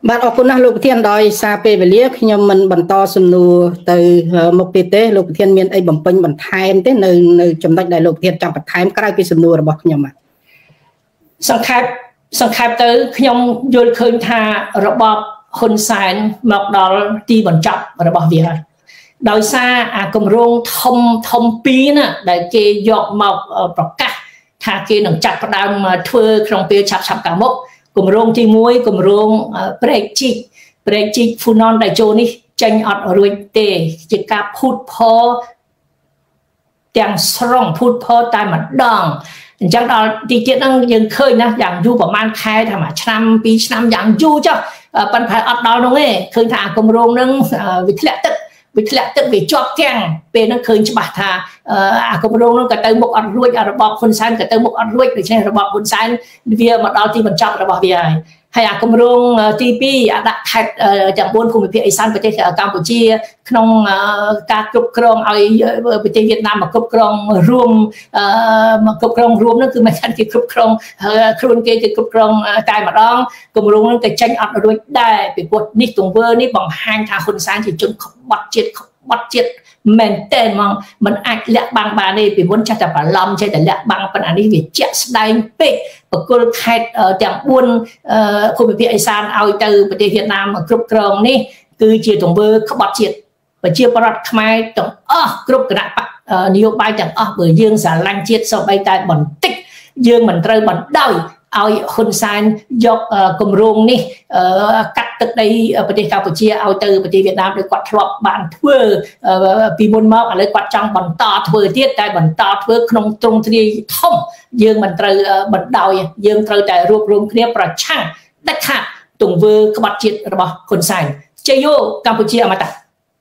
Speaker 3: បាទអរគុណណាស់លោកប្រធានដោយសារពេលវេលាខ្ញុំមិនបន្តសំណួរទៅមុខទៀតទេលោកប្រធានមានអីបំពេញបន្ថែមទេនៅចំណុចដែលលោកប្រធានចង់បន្ថែមក្រៅពីសំណួររបស់ខ្ញុំបាទ
Speaker 1: សង្ខេបទៅខ្ញុំយល់ឃើញថារបបហ៊ុនសែនមកដល់ទីបញ្ចប់របស់វាហើយដោយសារអាគម្រោងធំពីរណាដែលគេយកមកប្រកាសថាគេនឹងចាត់ផ្ដើមធ្វើក្នុងពេលឆាប់ខាងមុខគម្រោងទី1គម្រោងព្រែកជីកហ្វូណនដែលចូលនេះចេញអត់រួចទេជាការភូតផលទាំងស្រុងភូតផលតែម្ដងអញ្ចឹងដល់ទីទៀតហ្នឹងយើងឃើញណាយ៉ាងយូរប្រហែលខែថាមួយឆ្នាំ2ឆ្នាំយ៉ាងយូរចុះប៉ុន្តែអត់ដល់នោះទេឃើញថាគម្រោងហ្នឹងវាធ្លាក់ទឹកវាជាប់ទាំងពេលហ្នឹងឃើញច្បាស់ថាអាគម្រោងហ្នឹងក៏ទៅមុខអត់រួចរបបហ៊ុនសែនក៏ទៅមុខអត់រួចដូច្នេះរបបហ៊ុនសែនវាមកដល់ទីបញ្ចប់របស់វាហើយអាគម្រោងទី2ដាក់ខេត្តទាំង4ភូមិភាគឦសានប្រទេសកម្ពុជាក្នុងការគ្រប់គ្រងឲ្យប្រទេសវៀតណាមមកគ្រប់គ្រងរួមហ្នឹងគឺមិនថាគេគ្រប់គ្រងខ្លួនគេគ្រប់គ្រងតែម្ដងគម្រោងហ្នឹងក៏ចេញអត់រួចដែរពីព្រោះនេះទង្វើនេះបង្ហាញថាហ៊ុនសែនជាជនក្បត់ជាតិមែនតើมันអាចលាក់បាំងបានទេពីមុនចាស់តែបន្លំចេះតែលាក់បាំងប៉ុន្តែនេះវាជាក់ស្ដែងពេកបកគលខេត្តទាំង4ភូមិភាគឦសានឲ្យទៅប្រទេសវៀតណាមគ្រប់គ្រងនេះគឺជាទង្វើក្បត់ជាតិប្រជាប្រដ្ឋខ្មែរទាំងអស់គ្រប់គណៈបកនយោបាយទាំងអស់បើយើងស្រឡាញ់ជាតិសូម្បីតែបន្តិចយើងមិនត្រូវបណ្ដោយឲ្យហ៊ុនសែនយកគម្រោងនេះកាត់ទឹកដីប្រទេសកម្ពុជាឲ្យទៅប្រទេសវៀតណាមដោយគាត់ធ្លាប់បានធ្វើពីមុនមកឥឡូវគាត់ចង់បន្តធ្វើទៀតតែបន្តធ្វើក្នុងទ្រង់ទ្រាយធំយើងមិនត្រូវបណ្ដោយយើងត្រូវតែរួបរวมគ្នាប្រឆាំងដាច់ខាតទង្វើក្បត់ជាតិរបស់ហ៊ុនសែនជ័យយោកម្ពុជាអមតៈ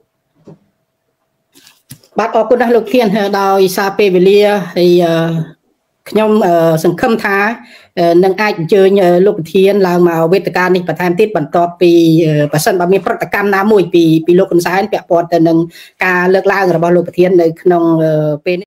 Speaker 3: បាទអរគុណណាស់លោកធានដោយសារពេលវេលាហើយខ្ញុំសង្ឃឹមថានឹងអាចអញ្ជើញលោកប្រធានឡើងមកវេទិកានេះបន្ថែមទៀតបន្ទាប់ពីបើសិនបើមានប្រតិកម្មណាមួយពីលោកហ៊ុនសែនពាក់ព័ន្ធទៅនឹងការលើកឡើងរបស់លោកប្រធាននៅក្នុងពេល